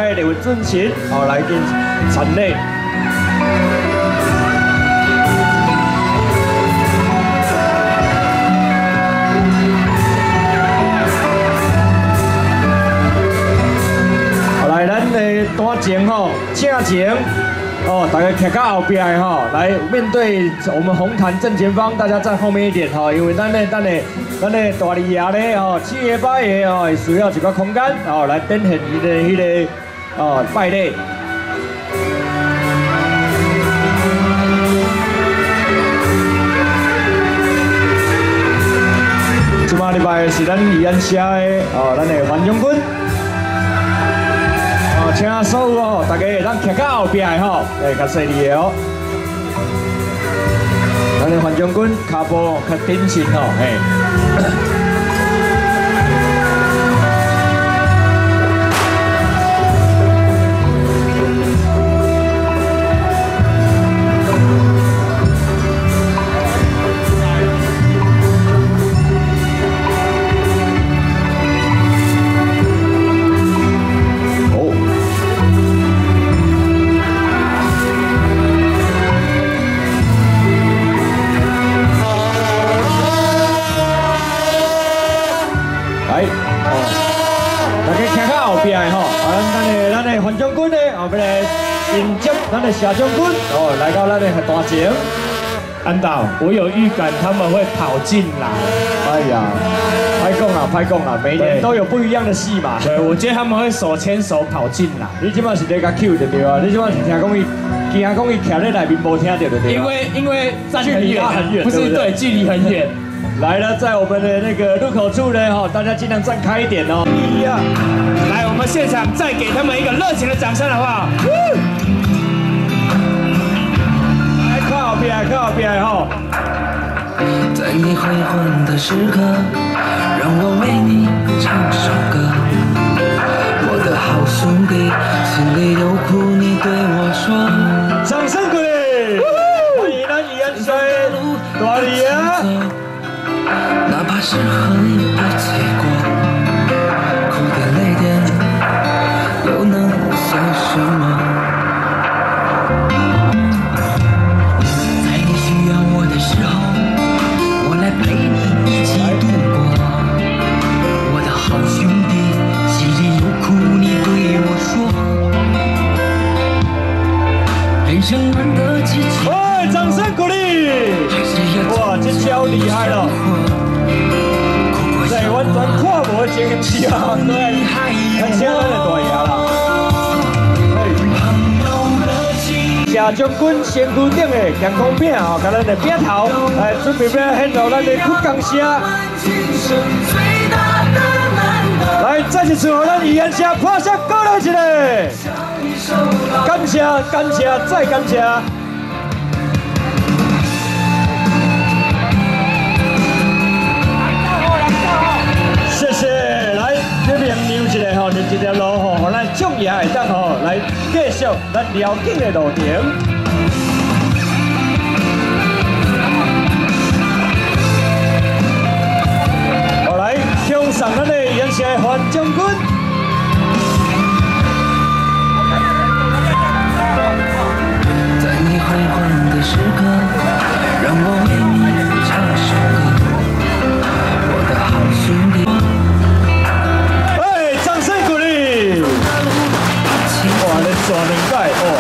的立准神哦来进参礼。来，咱的单前吼，正前哦，大家徛到后边的吼，来面对我们红毯正前方，大家站后面一点吼，因为咱的大利亚咧吼，七爷八爷哦，需要一个空间哦，来展现伊的迄个哦拜礼。即马礼拜是咱宜安社的哦，咱的范将军。请所有哦，大家会当徛到后边的吼，较犀利的哦。咱的范将军脚步较谨慎吼，范将军呢，后边来迎接咱的谢将军哦，来到咱的大前。 安导，我有预感他们会跑进来。 哎呀，拍讲啦，每年都有不一样的戏嘛。 对，我觉得他们会手牵手跑进来。 你今晚是在甲 Q 的对啊？你今晚是听讲伊，惊讲伊徛在内面无听到的对啊？ 因为距离很远，不是对，距离很远。 来了，在我们的那个入口处呢，哈，大家尽量站开一点哦。 来，我们现场再给他们一个热情的掌声，好不好？ 来，靠后边哈。 在你黄昏的时刻，让我为你唱首歌。我的好兄弟，心里有苦你对我说。 掌声鼓励！欢迎咱宜安社大利亚。 哪怕是很有结果，哭点泪点又能算什么？在你需要我的时候，我来陪你一起度过。我的好兄弟，心里有苦你对我说。人生难得几次， 喂，掌声鼓励！哇，这招厉害了！在完全看无的情形之下，对，咱请咱的大爷啦。谢将军身躯顶的健康饼哦，甲咱的饼头来准备要献到咱的屈公社。来，再一次，咱宜安社拍摄鼓励一下，感谢，再感谢。谢谢，来这边让一下吼，一条路吼，互咱众爷会当吼来继续咱辽景的路程。好，来向上咱的宜安社范将军。 在你黄昏的时刻，让我为你唱首歌。我的好兄弟。 掌声鼓励！哇，你做2届哦，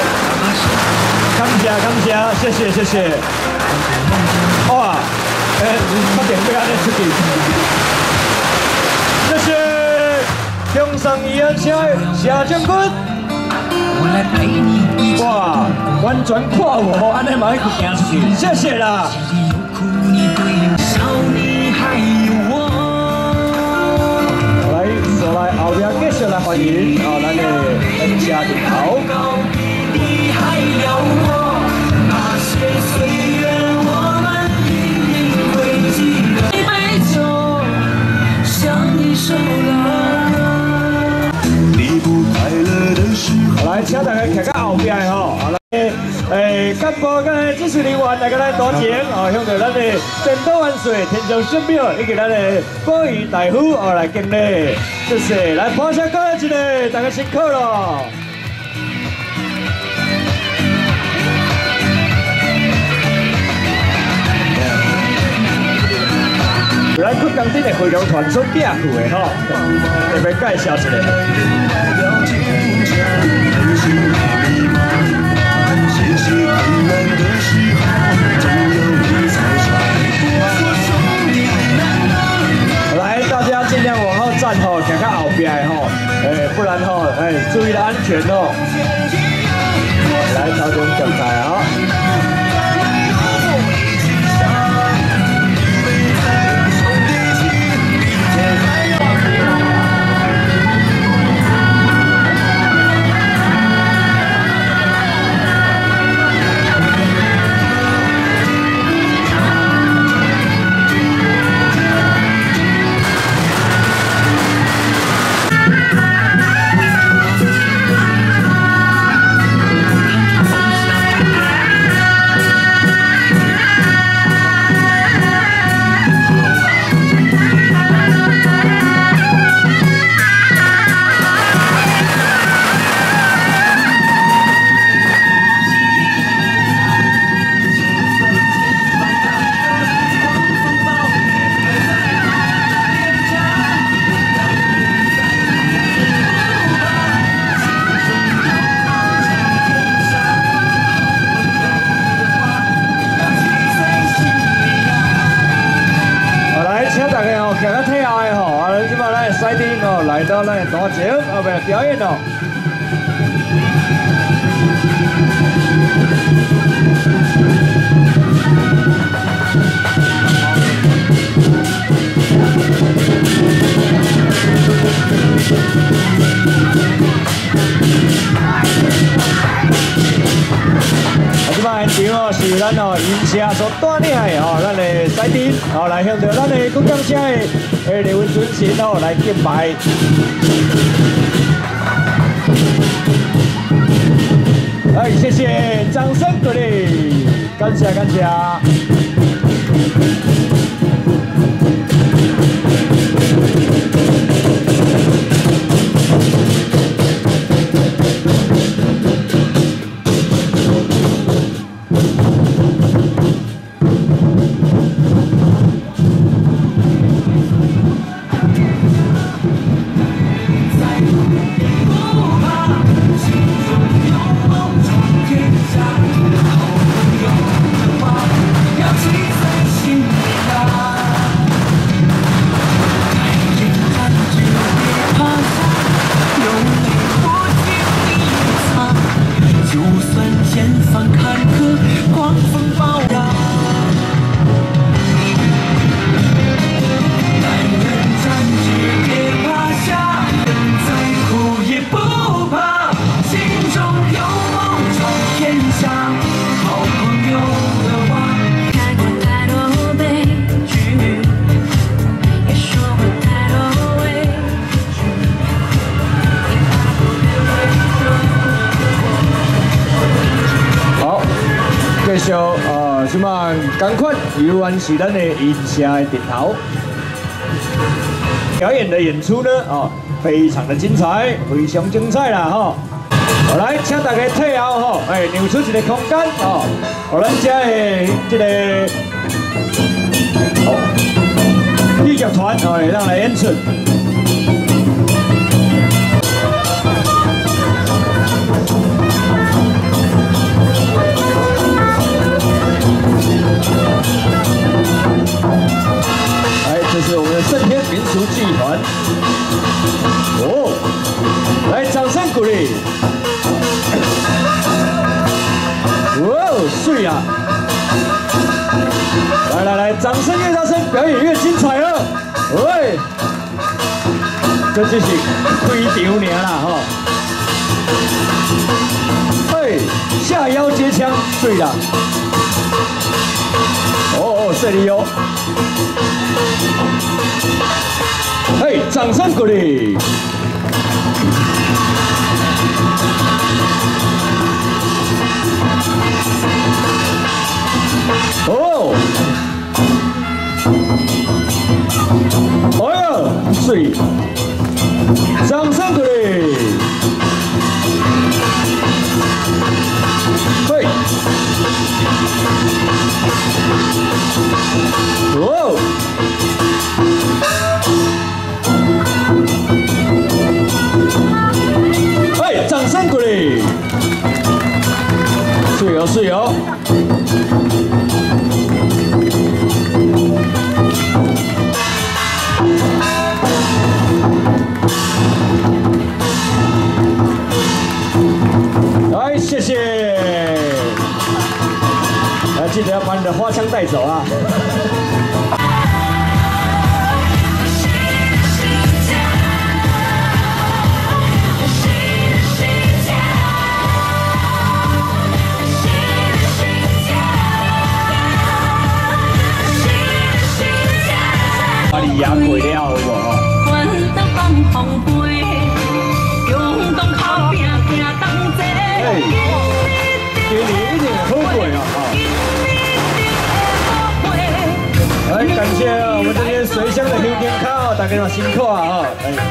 感谢，谢谢。哇，快点不要再出去。谢谢，向上宜安社谢将军。 我来陪你。 哇，完全看我，安尼嘛去行出去，谢谢啦。来，后边继续来欢迎哦，咱的恩家顶头。来，请大家徛到后边吼，好来， 干部跟支持人员来跟咱多情哦，向着咱的天道万岁、天上圣庙以及咱的保仪大夫哦来敬礼，谢谢，来拍下高一个，大家辛苦了。咱去工地的回流团所寄去的吼，特别介绍一下。来，大家尽量往后站吼，行到后边吼，不然吼，注意安全哦。来，朝前检查啊。来到咱的大厅，后面表演哦。即摆现场哦是咱哦音社所带领的哦，咱的西丁哦来向着咱的国江社的李文准神哦来敬拜。谢谢，掌声鼓励，感谢感谢。即摆同款依然是咱的音社的顶头。表演的演出呢，非常的精彩，非常精彩啦，吼！来，请大家退后吼，让出一个空间哦，互咱遮的这个戏剧团会当来演出。这是我们的盛天民俗剧团，来掌声鼓励，水啊！来，掌声越大声，表演越精彩哦！喂，这就是开场尔啦吼！下腰接枪，水啦！这里有。掌声鼓励。 谢谢。记得要把你的花枪带走啊。把你压过了好不好？给你一点喝过啊！来，感谢我们这边水乡的休天卡，大家嘛辛苦啊！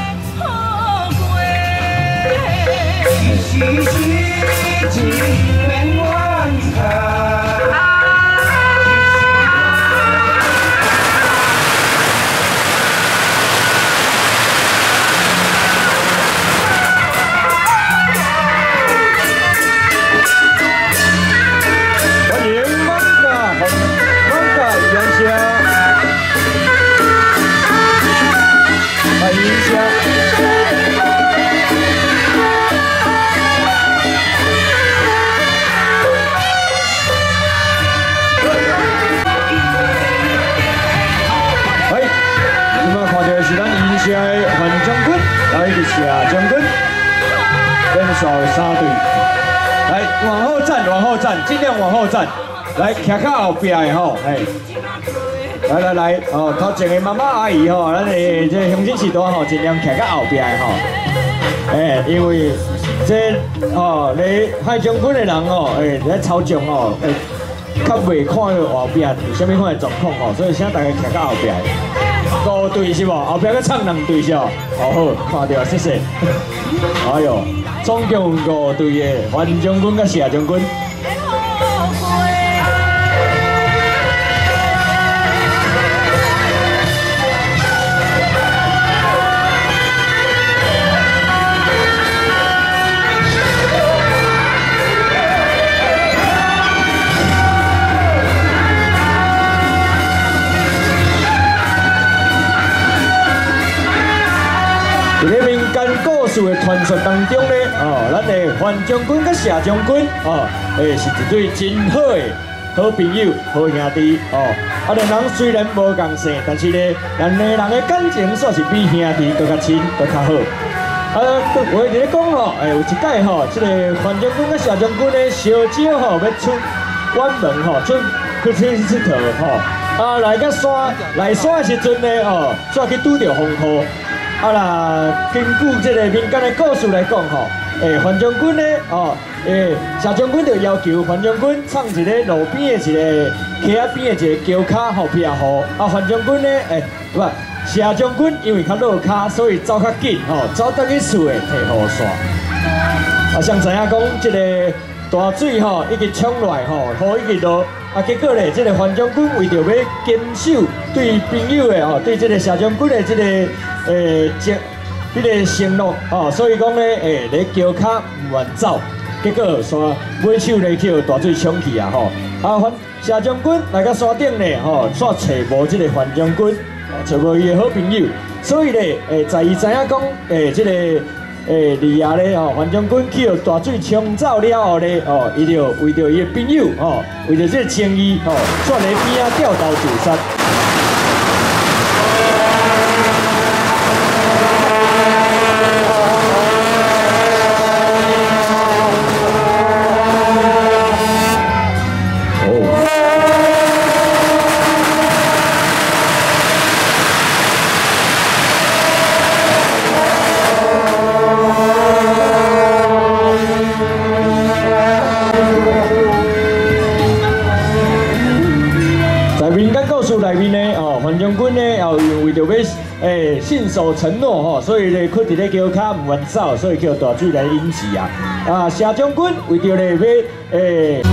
范将军来的谢将军，联手3队，来往后站，往后站，尽量往后站，来徛较后边的吼，哎，来，哦，头前的妈妈阿姨吼，咱的这乡亲时代吼，尽量徛较后边的吼，哎，因为这哦，你海将军的人哦，哎，在操纵哦，哎，较袂看到后边有啥物款的状况吼，所以请大家徛较后边。5队是无？后壁要唱2队是哦。好，看到，谢谢。哎呦，总共5队的范将军甲谢将军。在咧民间故事的传说当中呢，咱的范将军甲谢将军，是一对真好的好朋友、好兄弟，两人虽然无共姓，但是呢，两个人的感情煞是比兄弟更较亲、更较好。话伫咧讲有一届这个范将军甲谢将军呢，小招要出远门出佚佗来到山来山的时阵呢，煞去拄着风雨。根据这个民间的故事来讲范将军呢，谢将军就要求范将军创一个路边的一个溪仔边的一个桥卡避雨。范将军呢，谢将军因为较落卡，所以走较紧走倒去厝的提雨伞。像知影讲这个大水已经冲来雨已经落。结果咧，这个范将军为着要坚守对朋友的对这个谢将军的这个承诺所以讲咧咧桥卡唔愿走，结果山尾手咧去大水冲去啊谢将军来到山顶咧煞找无这个范将军，找无伊的好朋友，所以咧在伊知影讲这个。李亚咧范将军去大水冲走了后咧伊就为着伊的朋友为着这个情谊煞咧边仔掉头自杀。内面呢，范将军呢，为着要信守承诺所以咧，去伫咧桥卡唔愿走，所以叫大水来引起啊。谢将军为着咧要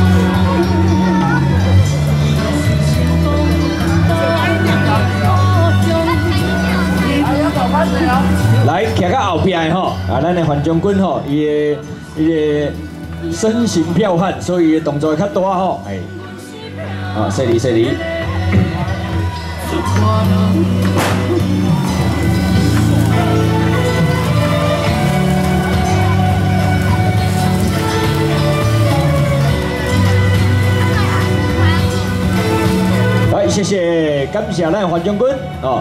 来徛到后边的咱的范将军伊的身形剽悍，所以动作会较大谢你。 谢，感谢咱范将军哦。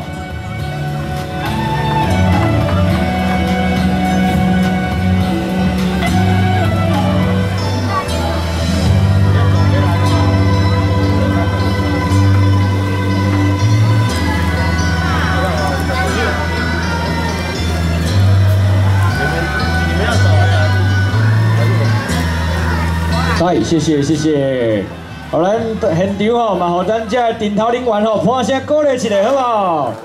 哎，谢谢谢谢。好，咱现场吼，嘛，互咱这顶头人员吼，拍声鼓励一下，好不好？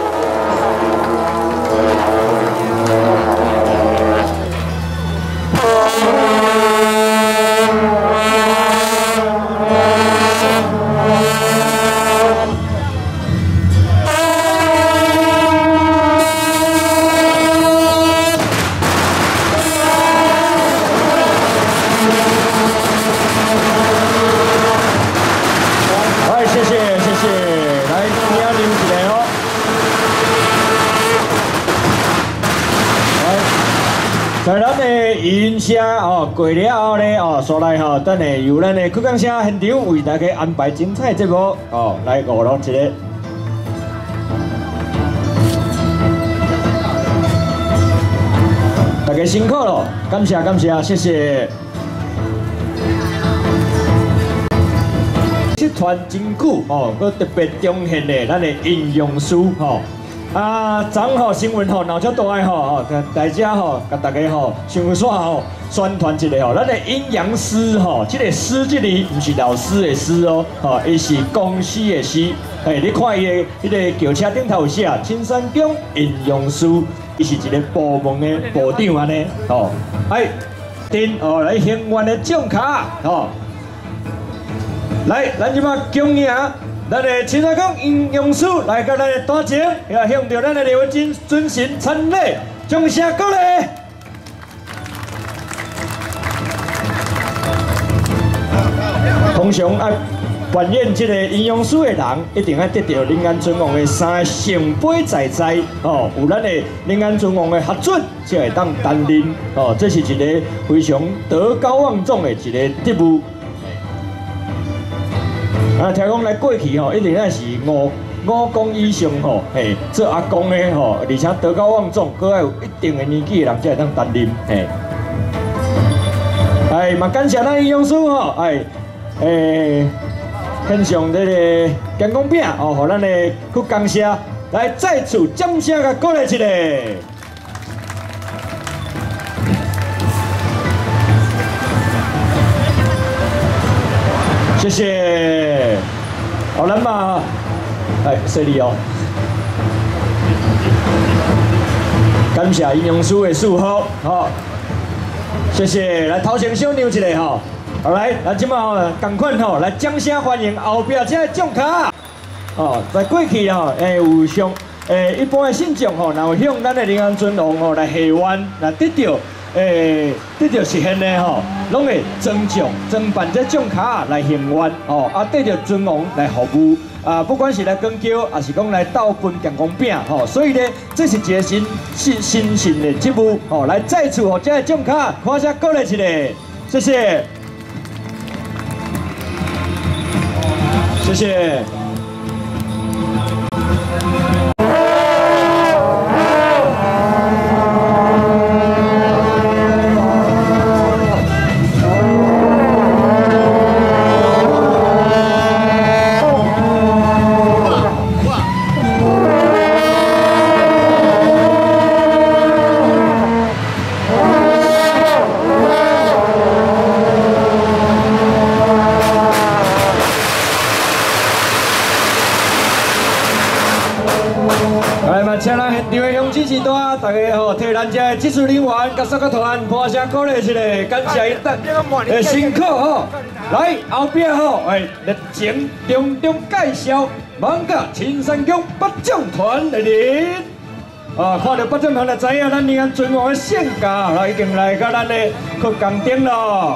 在咱的云车哦过了后呢哦，所来吼，等下由咱的曲江社现场为大家安排精彩节目哦，来娱乐一个。大家辛苦了，感谢感谢，谢谢。这团真久哦，佮特别贡献的咱的营养师吼。昨吼新闻吼闹出大个吼，大家吼甲大家吼想煞吼宣传一个吼，咱的阴阳师吼，这个师这里不是老师的师哦，吼，伊是公司的师。你看伊的迄个轿车顶头有写青山宫阴阳师，伊是一个部门的部长安尼吼。来行员的奖卡吼，来，咱即马恭迎。咱的青山宫阴阳师来到咱的大前，要向着咱的刘文金尊神参礼，掌声鼓励。通常扮演这个阴阳师的人，一定要得到临安尊王的3圣杯在在哦，有咱的临安尊王的核准，才会当担任哦。这是一个非常德高望重的一个职务。听讲来过去吼，一定是五公以上吼，做阿公的吼，而且德高望重，搁要有一定的年纪的人才会当担任，嘛感谢咱阴阳师吼，献上这个姜公饼哦，互咱的曲江社来再次掌声甲鼓励一下。谢谢，好，咱嘛，谢你哦，感谢阴阳师的祝福，好，谢谢，来头前小扭一下吼，好来，咱即马吼，同款吼，来掌声欢迎后壁这个奖卡，哦，在过去吼，有向一般的信众吼，然后向咱的临安尊王吼来下愿，来得到实现的吼，拢会增办这奖卡来行愿哦，得到尊王来服务不管是来捐叫，还是讲来斗分姜公饼吼，所以呢，这是一个新型的职务哦，来再次互这个奖卡，看下鼓励一下，谢谢，谢谢。请咱现场的乡亲时代，大家吼替咱这技术人员甲三个团拍声鼓励一下，感谢因的辛苦吼。来后边吼，热情重介绍艋舺青山宫颁奖团的人。看到颁奖团就知影咱临安尊王的性格，已经来到咱的曲江顶咯。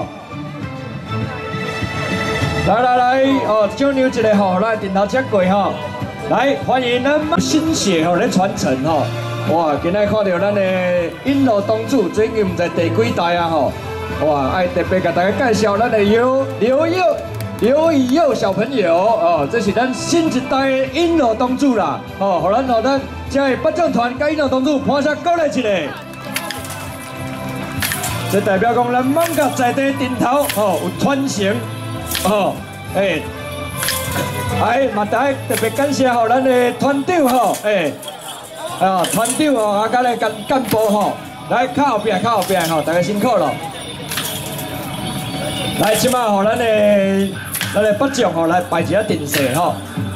来，小扭一下吼，来顶头切过吼。来，欢迎咱心血吼来传承吼！哇，今仔看到咱的引路东主，最近唔知第几代啊吼！哇，爱特别甲大家介绍咱的刘佑刘以佑小朋友哦，这是咱新一代的音乐当主啦，哦，互咱这个八将团甲音乐当主拍下鼓励一下。这代表讲咱艋舺在地顶头哦有传承哦，嘛特别感谢吼咱的团长吼，团长哦，甲咱干部吼，来靠后边吼，大家辛苦了。来，即马吼咱的八将吼来摆一下阵势吼。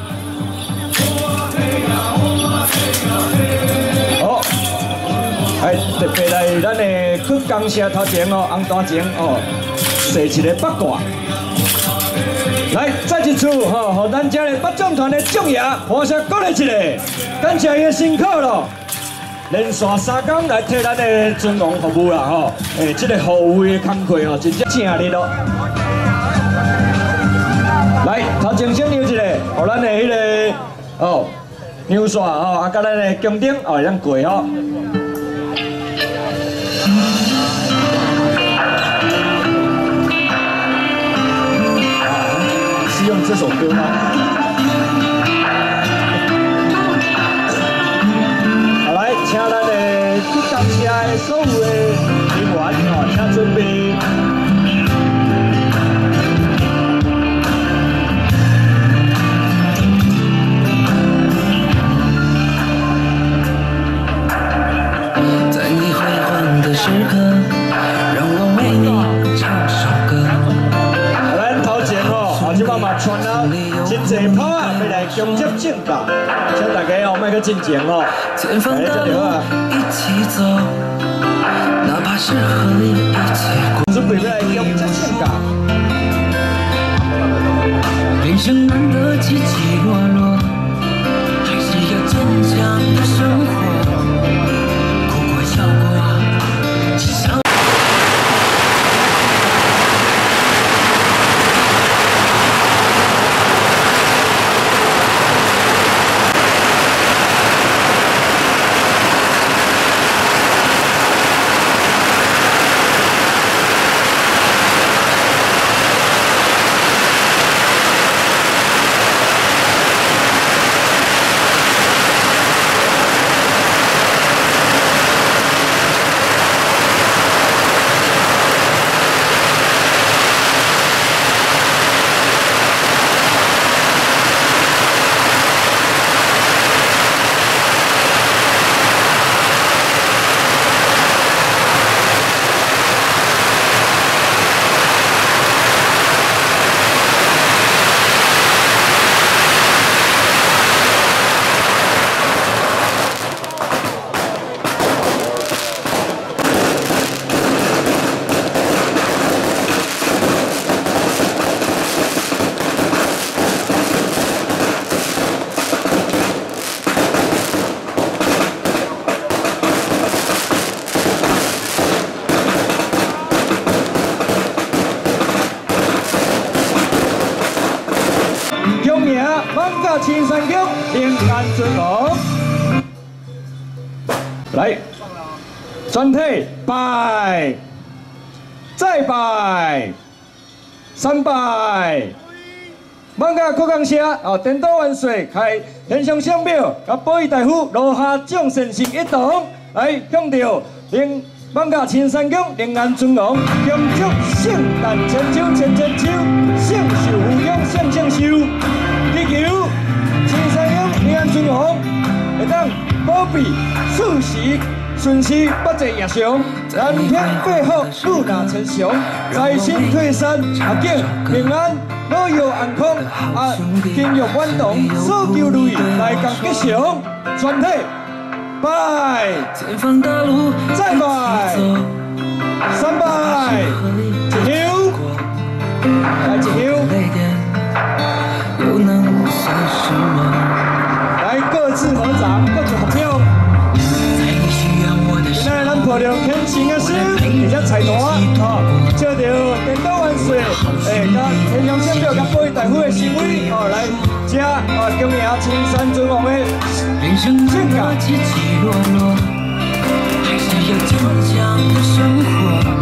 好，特别来咱的去公社头前哦，红大前哦，设一个八卦。来，再一次吼，互咱这个八将团的将爷拍下鼓励一下，感谢伊辛苦咯。连续3天来替咱的尊王服务啦吼，这个服务的工课吼，真正正力咯。来，头前先扭一下，互咱的迄个哦，牛线吼，甲咱的宫顶哦，咱过吼。是用这首歌吗？好，来，请咱的去感谢的所有的人员哦，请准备。 在你辉煌的时刻，让我为你唱首歌。 咱头前哦，即摆嘛传啊，真侪炮啊，要来攻击正道，请大家哦，莫去进前哦， 前方的路一起走，哪怕是河一起过。 准备要来攻击正道。 人生难得起起落落，还是要坚强的生活。哭过笑过，只想。 艋舺青山宫平安尊王，来，全体拜，再拜，3拜。艋舺国公社哦，颠倒万岁，开天上圣庙，甲保仪大夫落下众善士一同来向着艋舺青山宫平安尊王，恭祝圣诞千秋千千秋，圣寿无疆圣圣寿。祈求青山宫平安尊王会当保庇四时顺时百济业祥，南天北福路纳千祥，财星退散阿境平安，老幼安康金玉满堂，所求如意来共吉祥，全体拜，再拜，3拜，一香，来一香。 又能算什么？ 来，各自合掌，各自合唱。今仔咱抱着虔诚的心，而且菜单哦，照着颠倒万岁，甲天上圣庙甲保仪大夫的神威哦，来这恭迎青山尊王的圣驾。 起起落落，还是要坚强的生活。